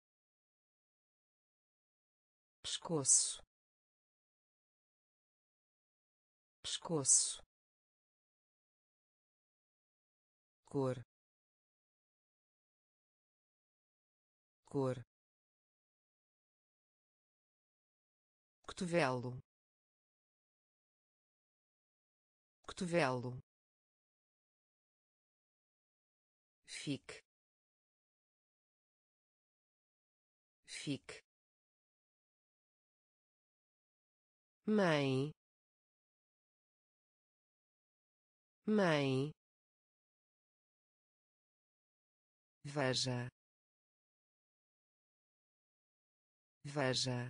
pescoço, pescoço, cor, cor, cotovelo, cotovelo, fique, fique, mãe, mãe, veja, veja,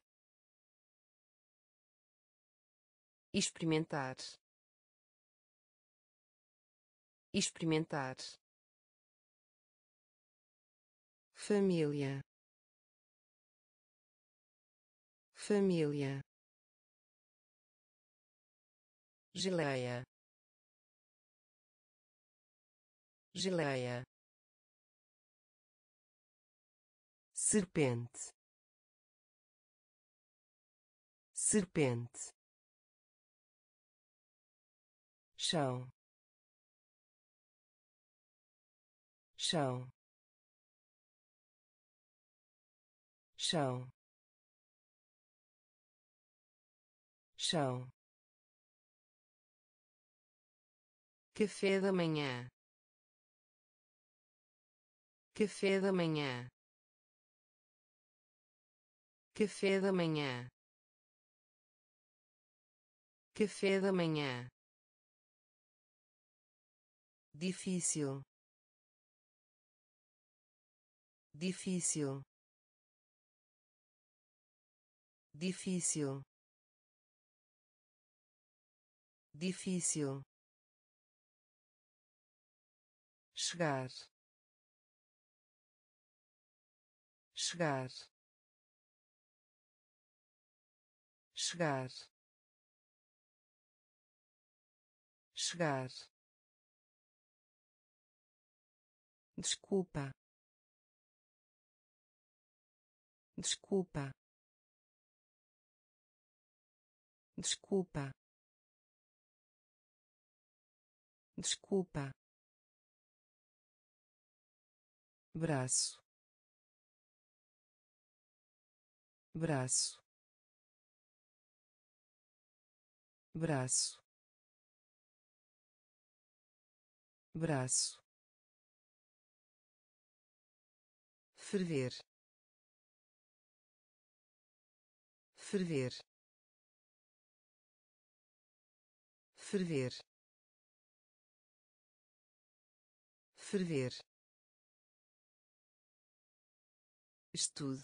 experimentar, experimentar, família, família, geleia, geleia, serpente, serpente, chão, chão, chão, chão, café da manhã, café da manhã, café da manhã, café da manhã, difícil, difícil, difícil, difícil, chegar, chegar, chegar, chegar, desculpa, desculpa, desculpa, desculpa, braço, braço, braço, braço, ferver, ferver, ferver, ferver, estude,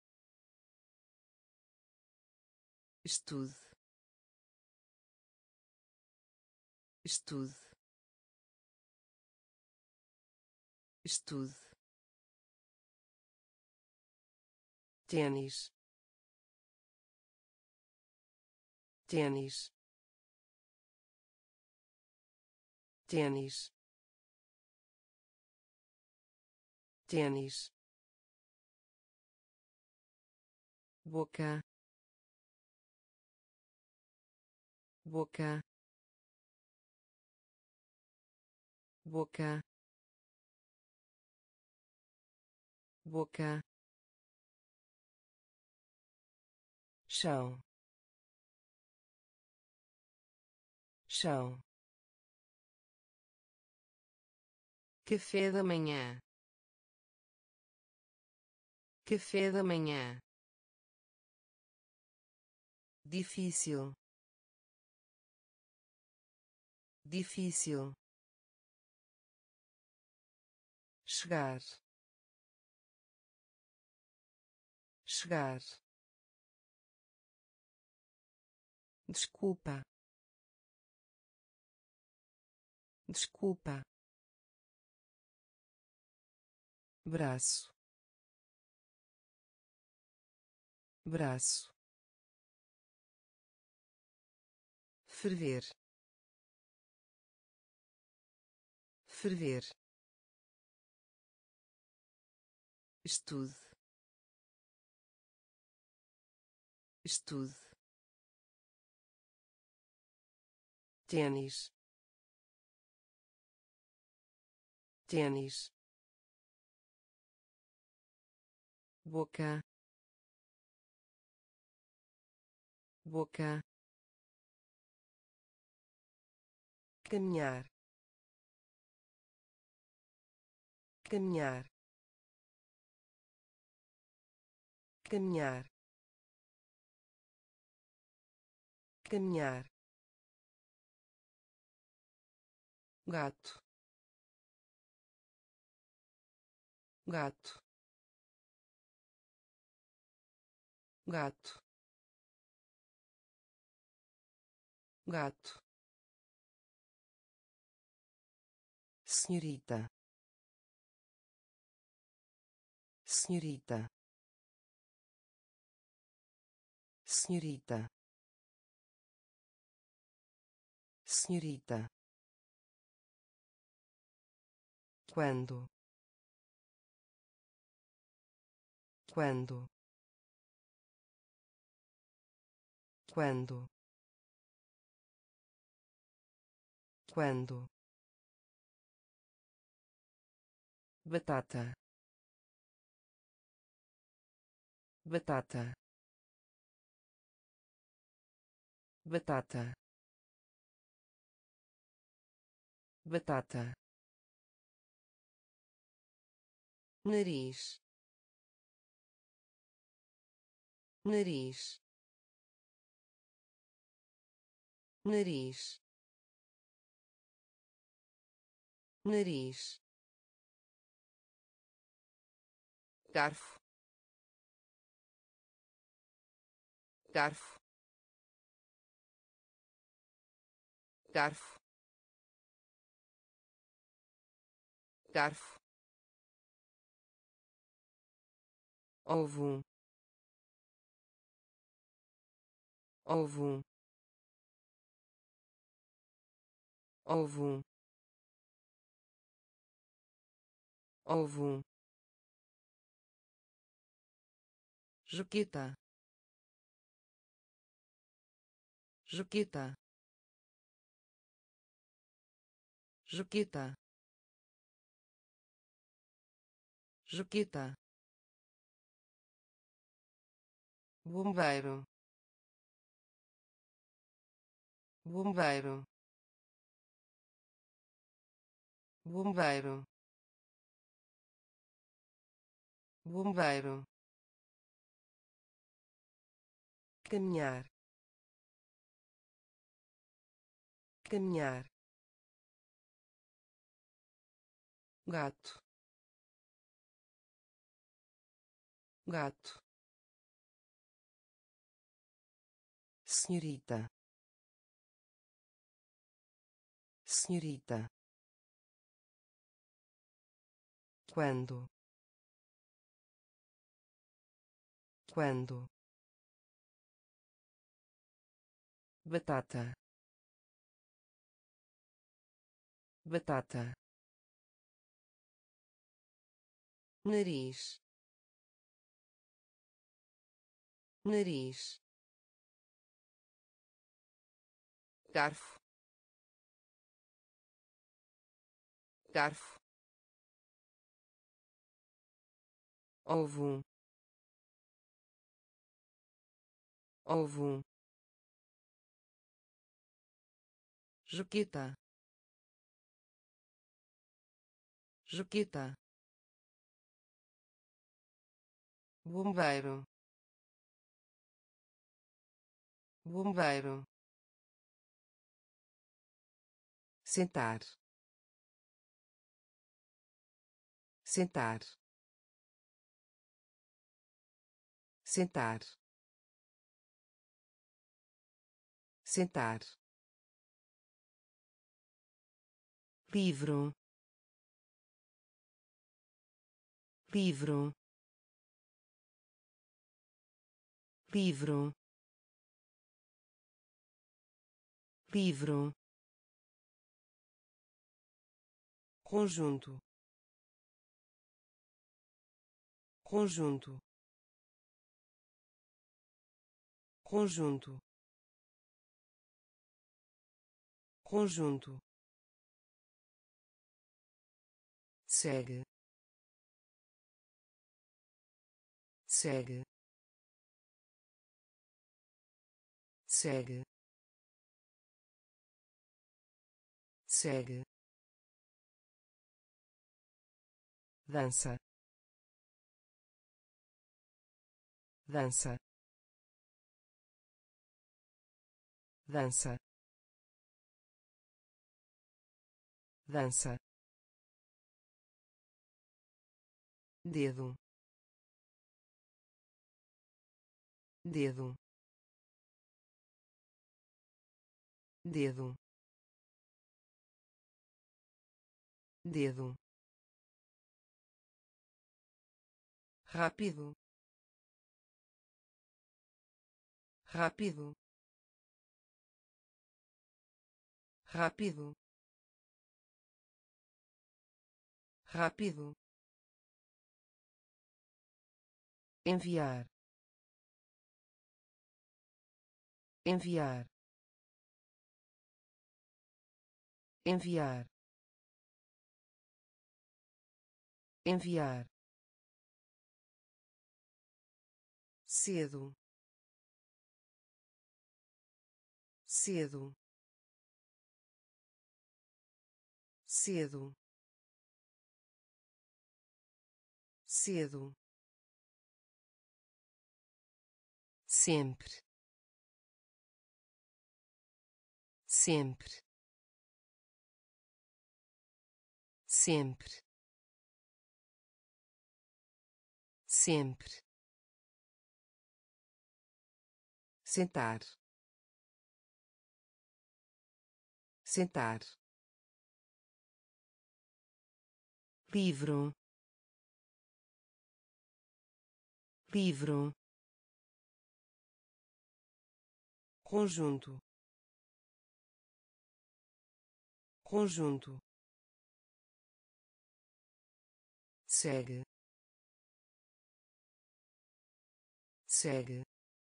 estude, estude, estude, tênis, tênis, tênis, tênis, boca, boca, boca, boca, chão, chão, café da manhã, café da manhã, difícil, difícil, chegar, chegar, desculpa, desculpa, braço, braço, ferver, ferver, estude, estude, tênis, tênis, boca, boca, caminhar, caminhar, caminhar, caminhar, gato, gato, gato, gato, senhorita, senhorita, senhorita, senhorita, quando, quando, quando, quando, batata, batata, batata, batata, nariz, nariz, nariz, nariz, garfo, garfo, garfo, garfo, ovo, ovo, ovo, ovo, jaqueta, jaqueta, jaqueta, jaqueta, bombeiro, bombeiro, bombeiro, bombeiro, caminhar, caminhar, gato, gato, senhorita, senhorita, quando, quando, batata, batata, nariz, nariz, garfo, garfo, ovo, ovo, Juquita, Juquita, bombeiro, bombeiro, sentar, sentar, sentar, sentar, livro, livro, livro, livro, conjunto, conjunto, conjunto, conjunto, segue, segue, segue, segue, dança, dança, dança, dança, dedo, dedo, dedo, dedo, rápido, rápido, rápido, rápido, enviar, enviar, enviar, enviar, cedo, cedo, cedo, cedo, sempre, sempre, sempre, sempre, sentar, sentar, livro, livro, conjunto, conjunto, segue, segue,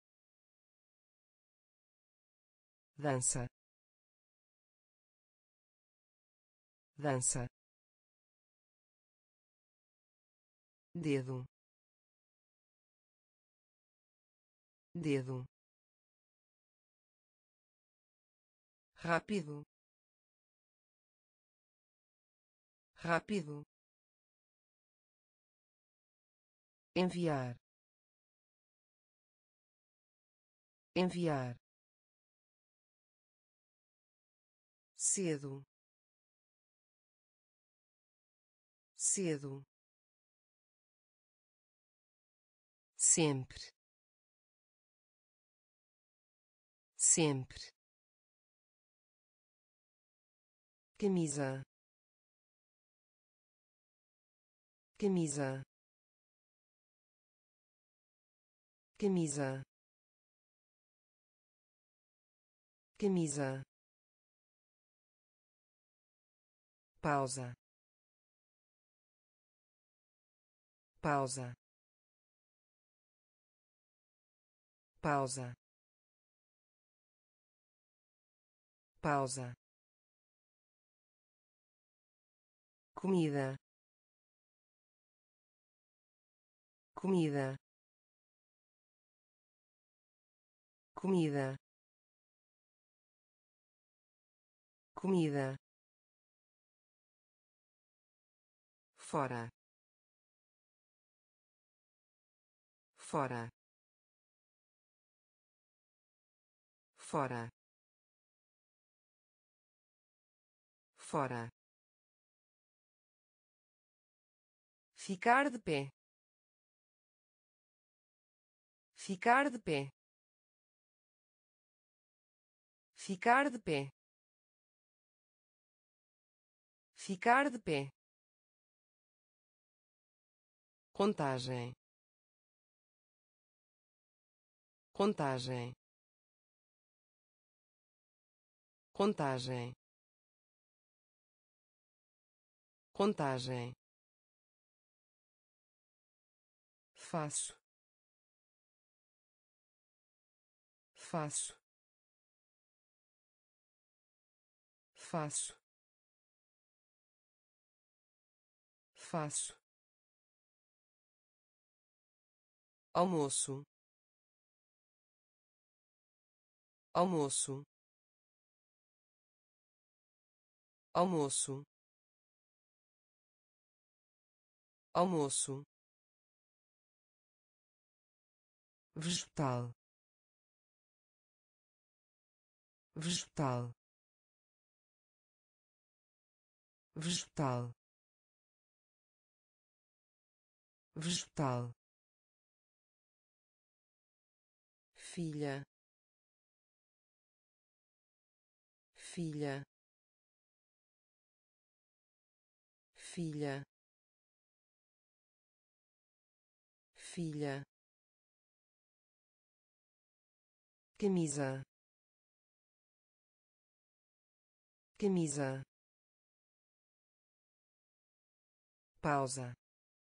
dança, dança, dedo, dedo, rápido, rápido, enviar, enviar, cedo, cedo, sempre, sempre, camisa, camisa, camisa, camisa, pausa, pausa, pausa, pausa, comida, comida, comida, comida, fora, fora, fora, fora, ficar de pé, ficar de pé, ficar de pé, ficar de pé, contagem, contagem, contagem, contagem, faço, faço, faço, faço, almoço, almoço, almoço, almoço, vegetal, vegetal, vegetal, vegetal, filha, filha, filha, filha, camisa, camisa, pausa,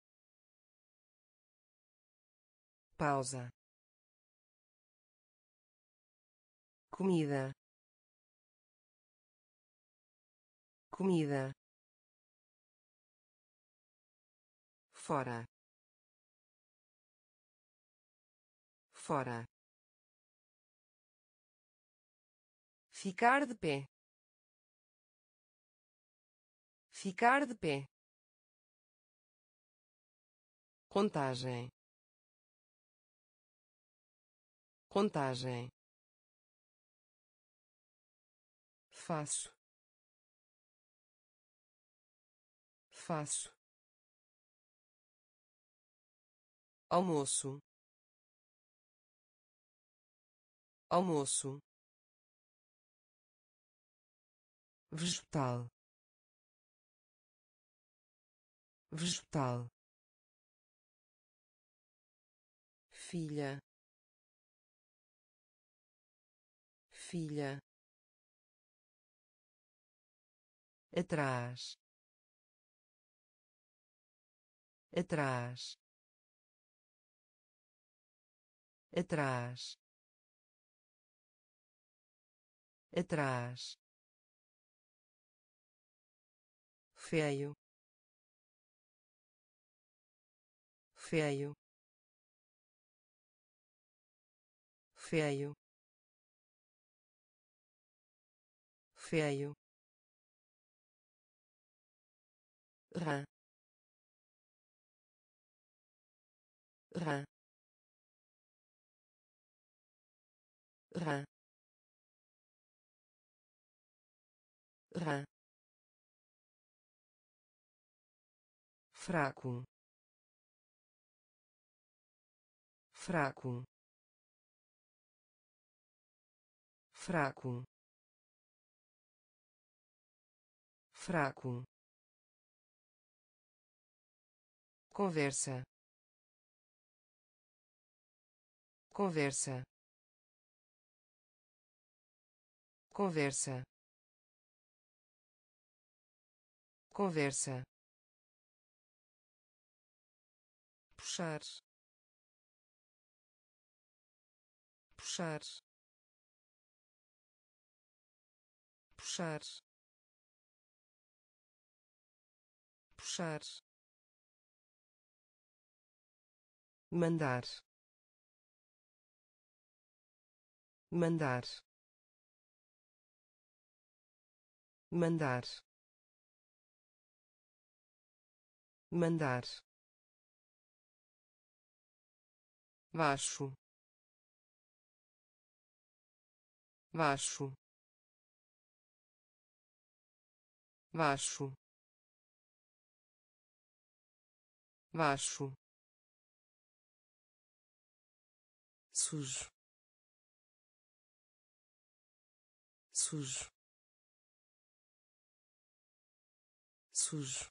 pausa, comida, comida, fora, fora, ficar de pé, ficar de pé, contagem, contagem, faço, faço, almoço, almoço, vegetal, vegetal, filha, filha, atrás, atrás, atrás, atrás, feio, feio, feio, feio, rã, rã, rã, rã, fraco, fraco, fraco, fraco, conversa, conversa, conversa, conversa, puxar, puxar, puxar, puxar, mandar, mandar, mandar, mandar, baixo, baixo, baixo, baixo, sujo, sujo, sujo,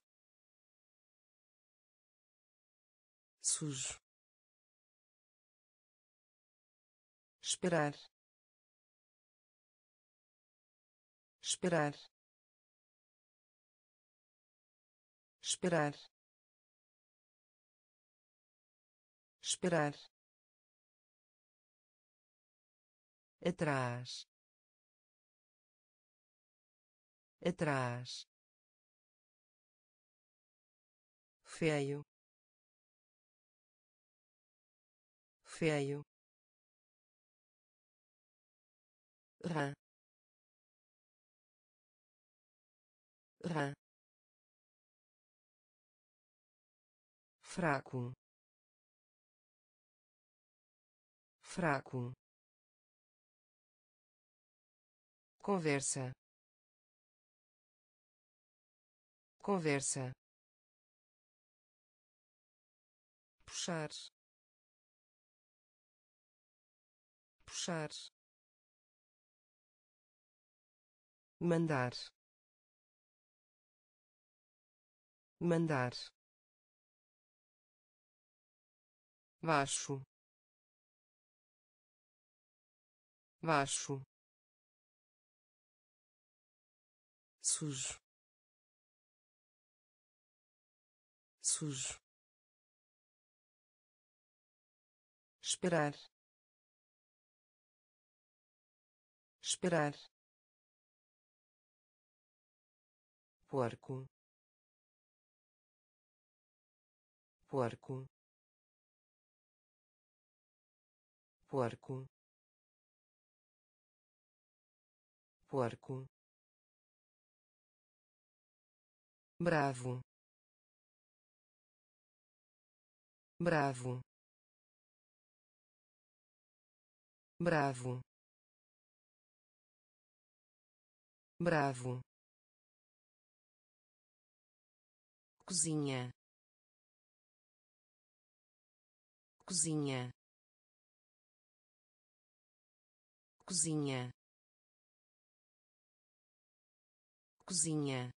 sujo, esperar, esperar, esperar, esperar, atrás, atrás, feio, feio, rã, rã, fraco, fraco, conversa, conversa, puxar, puxar, mandar, mandar, baixo, baixo, sujo, sujo, esperar, esperar, porco, porco, porco, porco, bravo, bravo, bravo, bravo, cozinha, cozinha, cozinha, cozinha,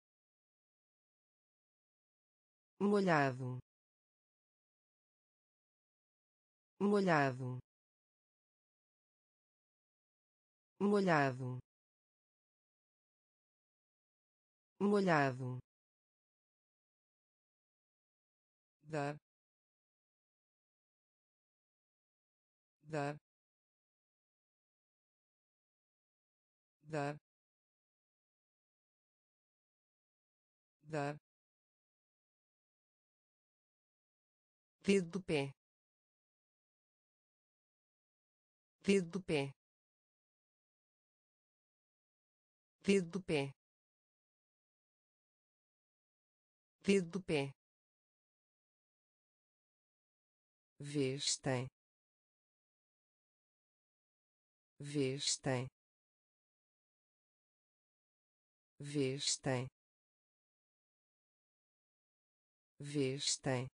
molhado, molhado, molhado, molhado, dar, dar, dar, dar, dedo do pé, dedo do pé, dedo do pé, dedo do pé, vez tem, vez tem, vez tem, vez tem,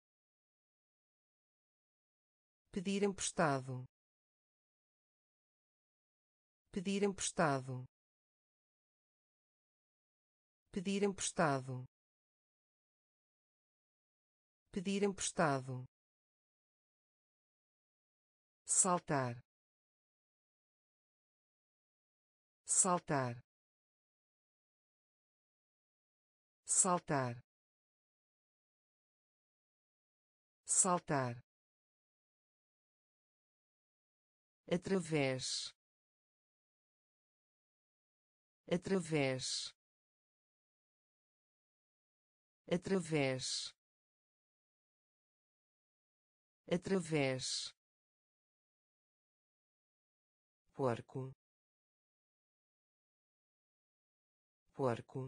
pedir emprestado, pedir emprestado, pedir emprestado, pedir emprestado, saltar, saltar, saltar, saltar, através, através, através, através, porco, porco,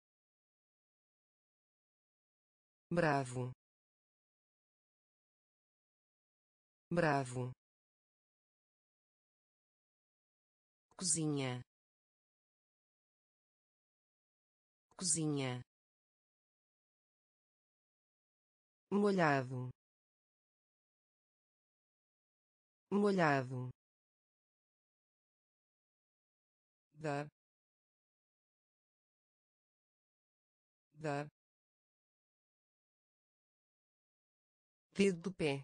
bravo, bravo, cozinha, cozinha, molhado, molhado, dar, dar, dedo do pé,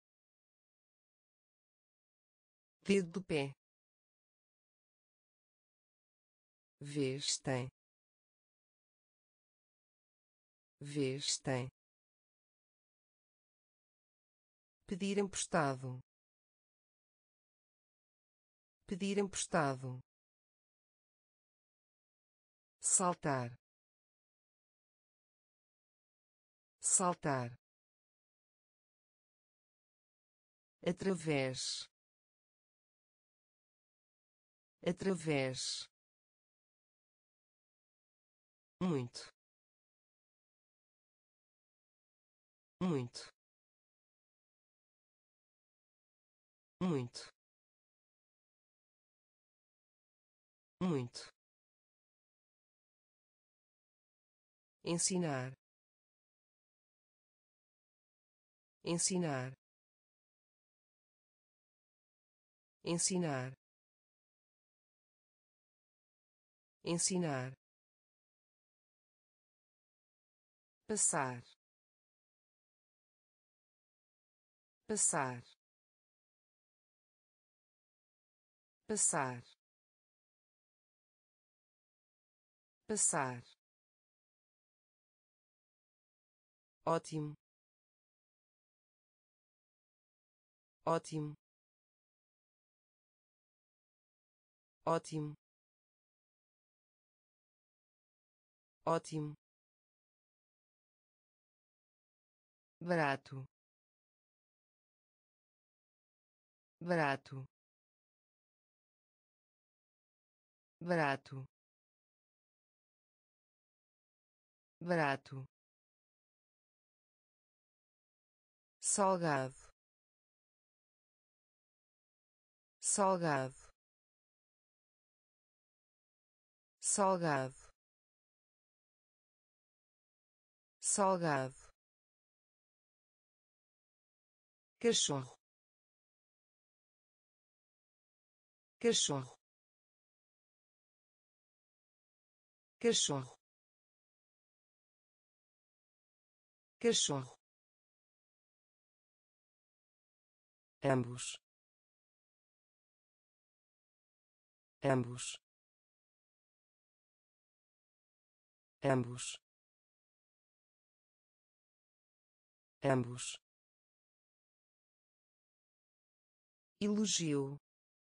dedo do pé, vez tem, vez tem, pedir emprestado, pedir emprestado, saltar, saltar, através, através, muito, muito, muito, muito, ensinar, ensinar, ensinar, ensinar, passar, passar, passar, passar, ótimo, ótimo, ótimo, ótimo, barato, barato, barato, barato, salgado, salgado, salgado, salgado, cachorro, cachorro, cachorro, cachorro, ambos, ambos, ambos, ambos, elogio,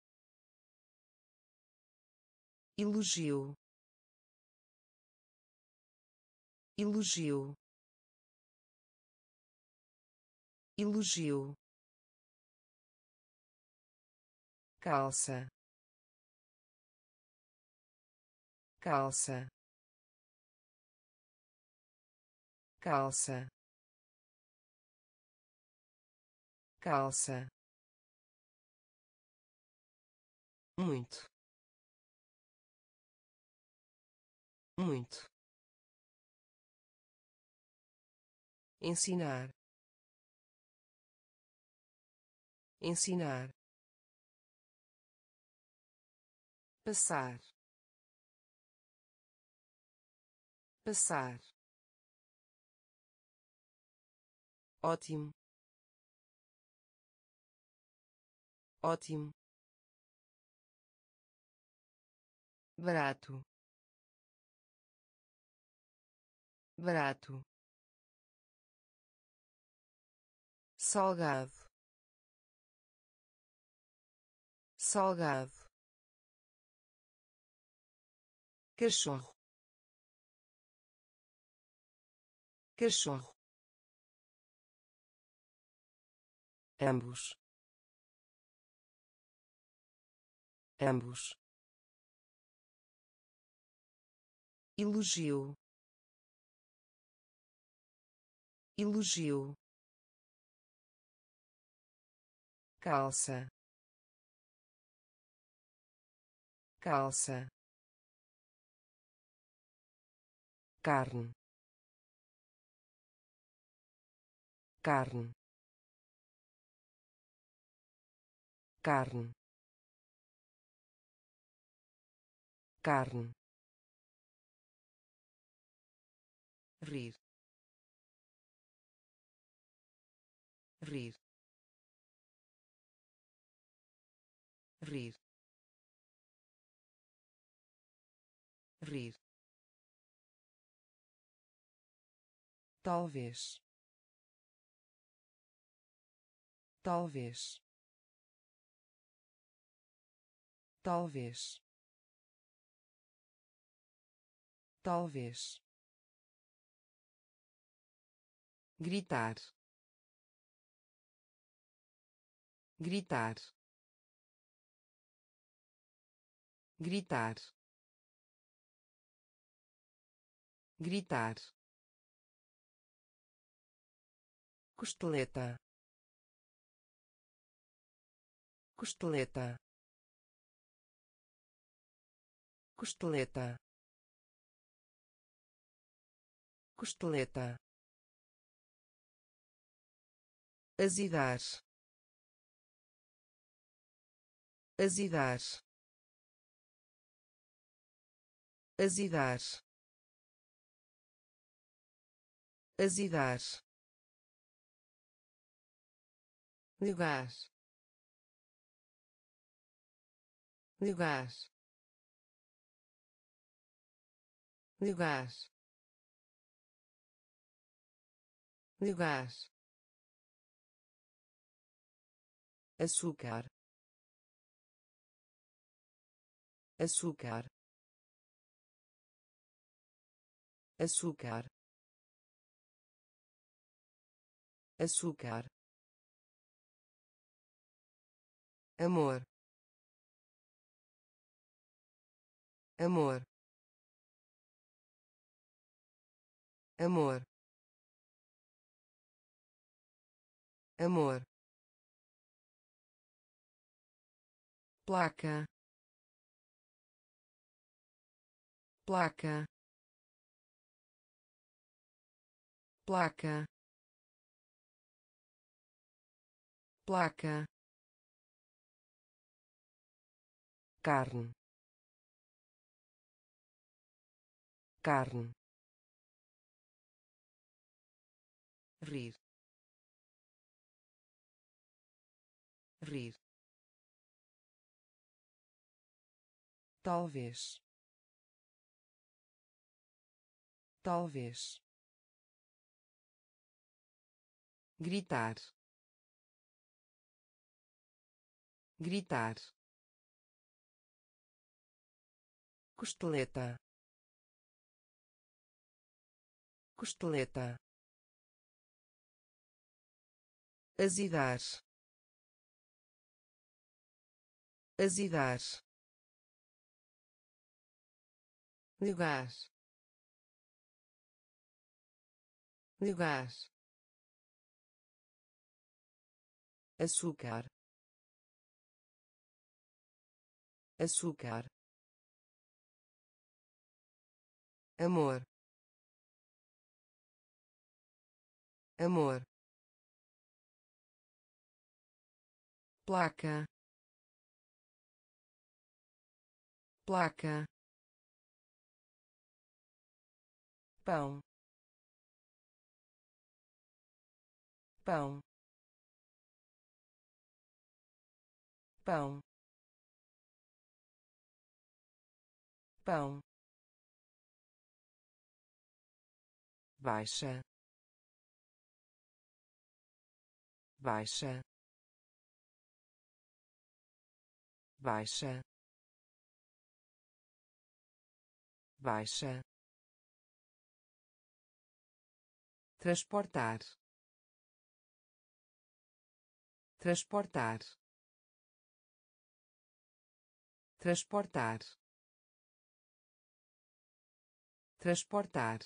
elogio, elogio, elogio, calça, calça, calça, calça, muito, muito, ensinar, ensinar, passar, passar, ótimo, ótimo, barato, barato, salgado, salgado, cachorro, cachorro, ambos, ambos, elogio, elogio, calça, calça, carne, carne, carne, carne, rir, rir, rir, rir, talvez, talvez, talvez, talvez, gritar, gritar, gritar, gritar, costeleta, costeleta, costeleta, costeleta, azedar, azedar, azedar, azedar, lugar, lugar, lugar, lugar, açúcar, açúcar, açúcar, açúcar, amor, amor, amor, amor, placa, placa, placa, placa, carne, carne, rir, rir, talvez, talvez, gritar, gritar, costeleta, costeleta, azedar, azedar, lugar, lugar, açúcar, açúcar, amor, amor, placa, placa, pão, pão, pão, pão, baixa, baixa, baixa, baixa, transportar, transportar, transportar, transportar,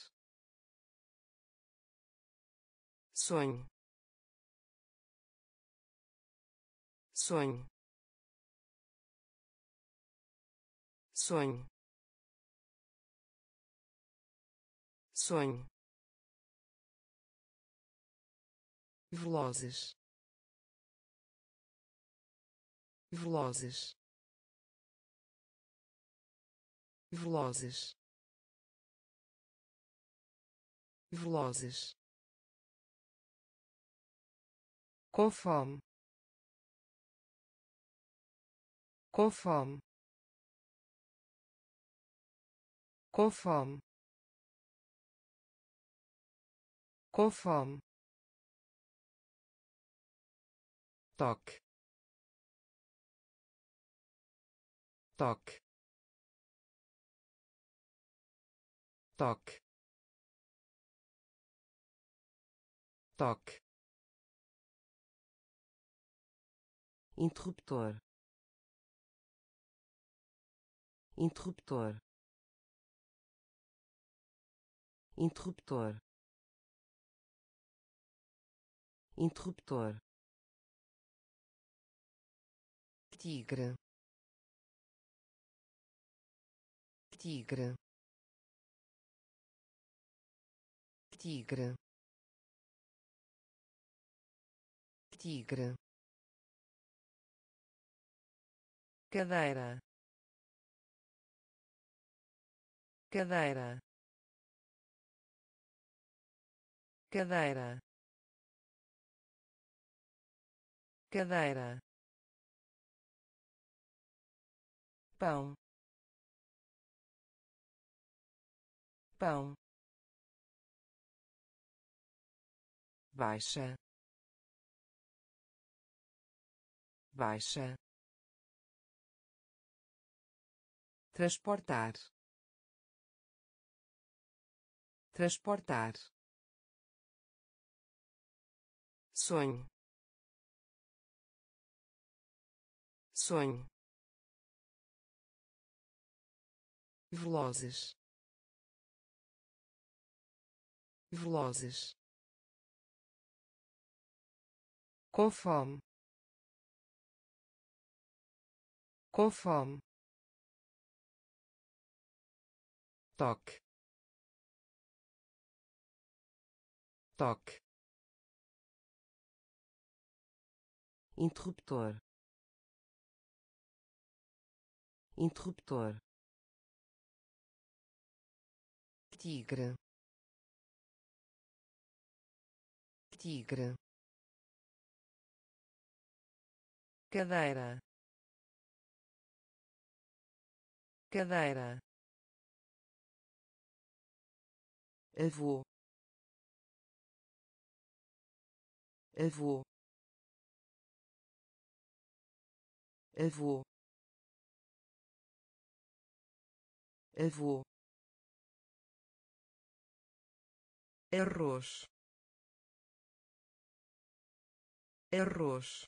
sonho, sonho, sonho, sonho, velozes, velozes, velozes, velozes, com fome, com fome, com fome, com fome, toque, toque, toque, toque, interruptor, interruptor, interruptor, interruptor, tigre, tigre, tigre, tigre, cadeira, cadeira, cadeira, cadeira, pão, pão, baixa, baixa, transportar, transportar, sonho, sonho, velozes, velozes, com fome, com fome, toque, toque, interruptor, interruptor, tigre, tigre, cadeira, cadeira, avô, avô, avô, avô, arroz, arroz,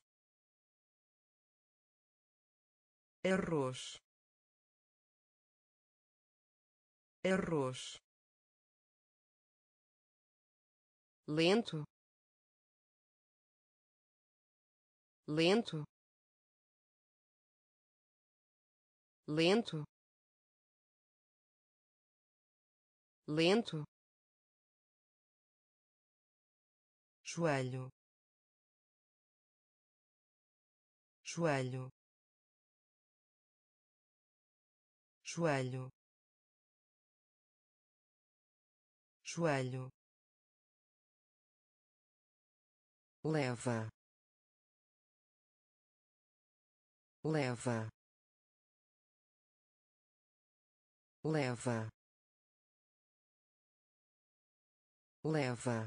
arroz, arroz, lento, lento, lento, lento, joelho, joelho, joelho, joelho, leva, leva, leva, leva,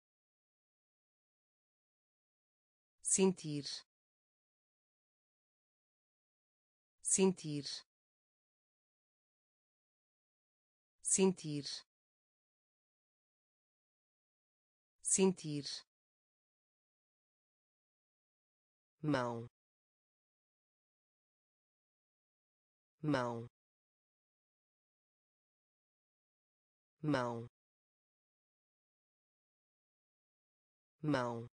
sentir, sentir, sentir, sentir, mão, mão, mão, mão,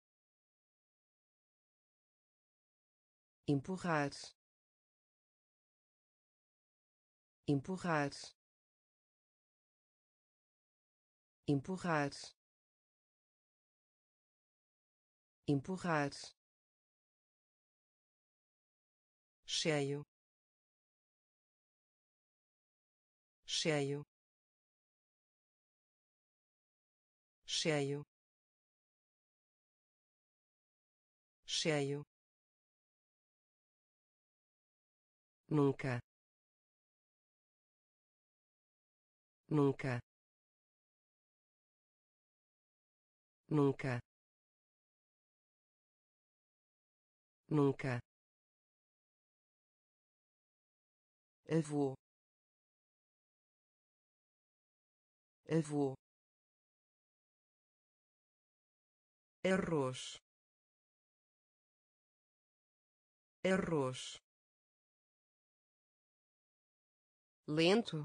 empurrar, empurrar, empurrar, empurrar, cheio, cheio, cheio, cheio, nunca, nunca, nunca, nunca, avô, avô, arroz, arroz, lento,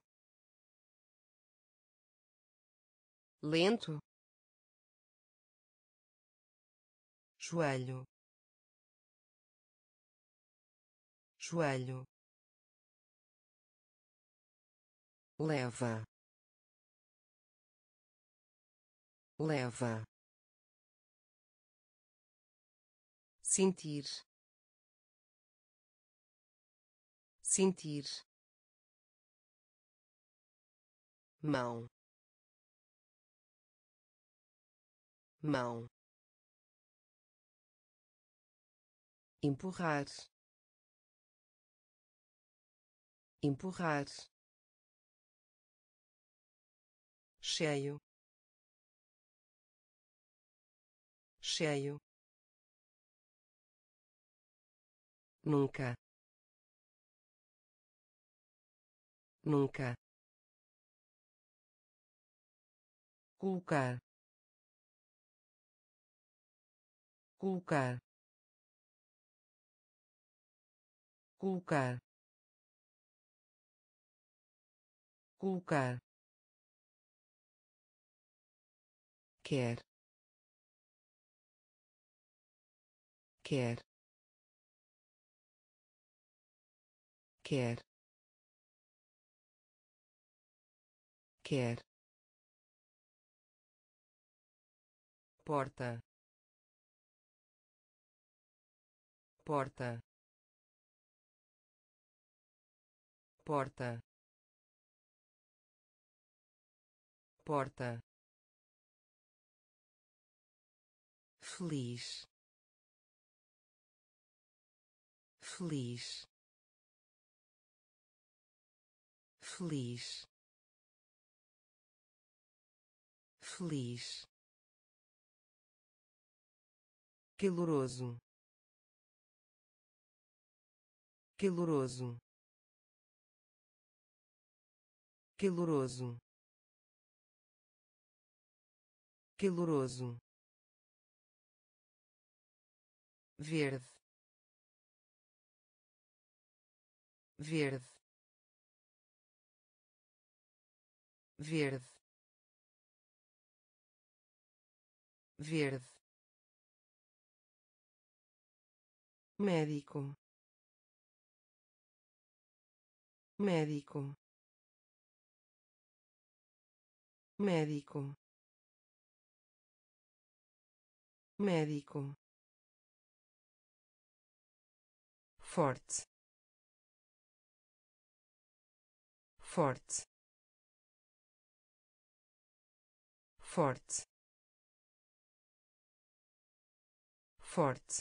lento, joelho, joelho, leva, leva, sentir, sentir, mão, mão, empurrar, empurrar, cheio, cheio, nunca, nunca, colocar, colocar, colocar, colocar, quer, quer, quer, quer, porta, porta, porta, porta, feliz, feliz, feliz, feliz, caloroso, caloroso, caloroso, caloroso, verde, verde, verde, verde, médico, médico, médico, médico, forte, forte, forte, forte,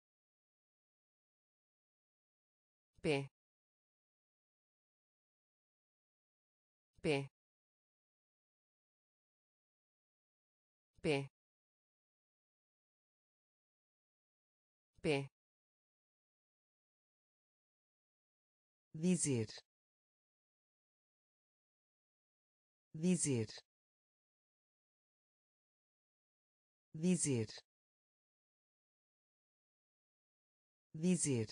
pé, pé, pé, pé, dizer, dizer, dizer, dizer,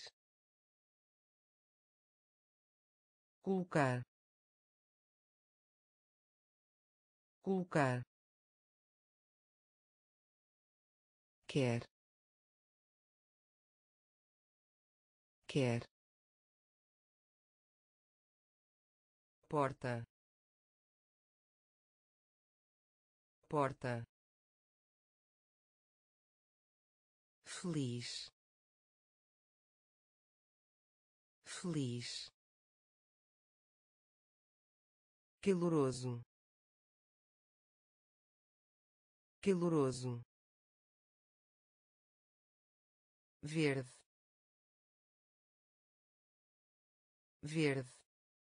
colocar, colocar, quer, quer, porta, porta, feliz, feliz, caloroso, caloroso, verde, verde,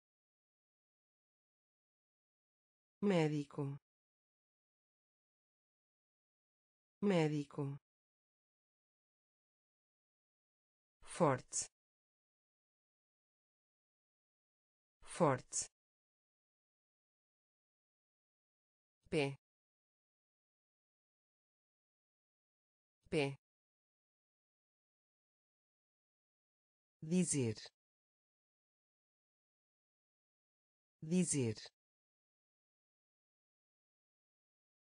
médico, médico, forte, forte, pé, pé, dizer, dizer,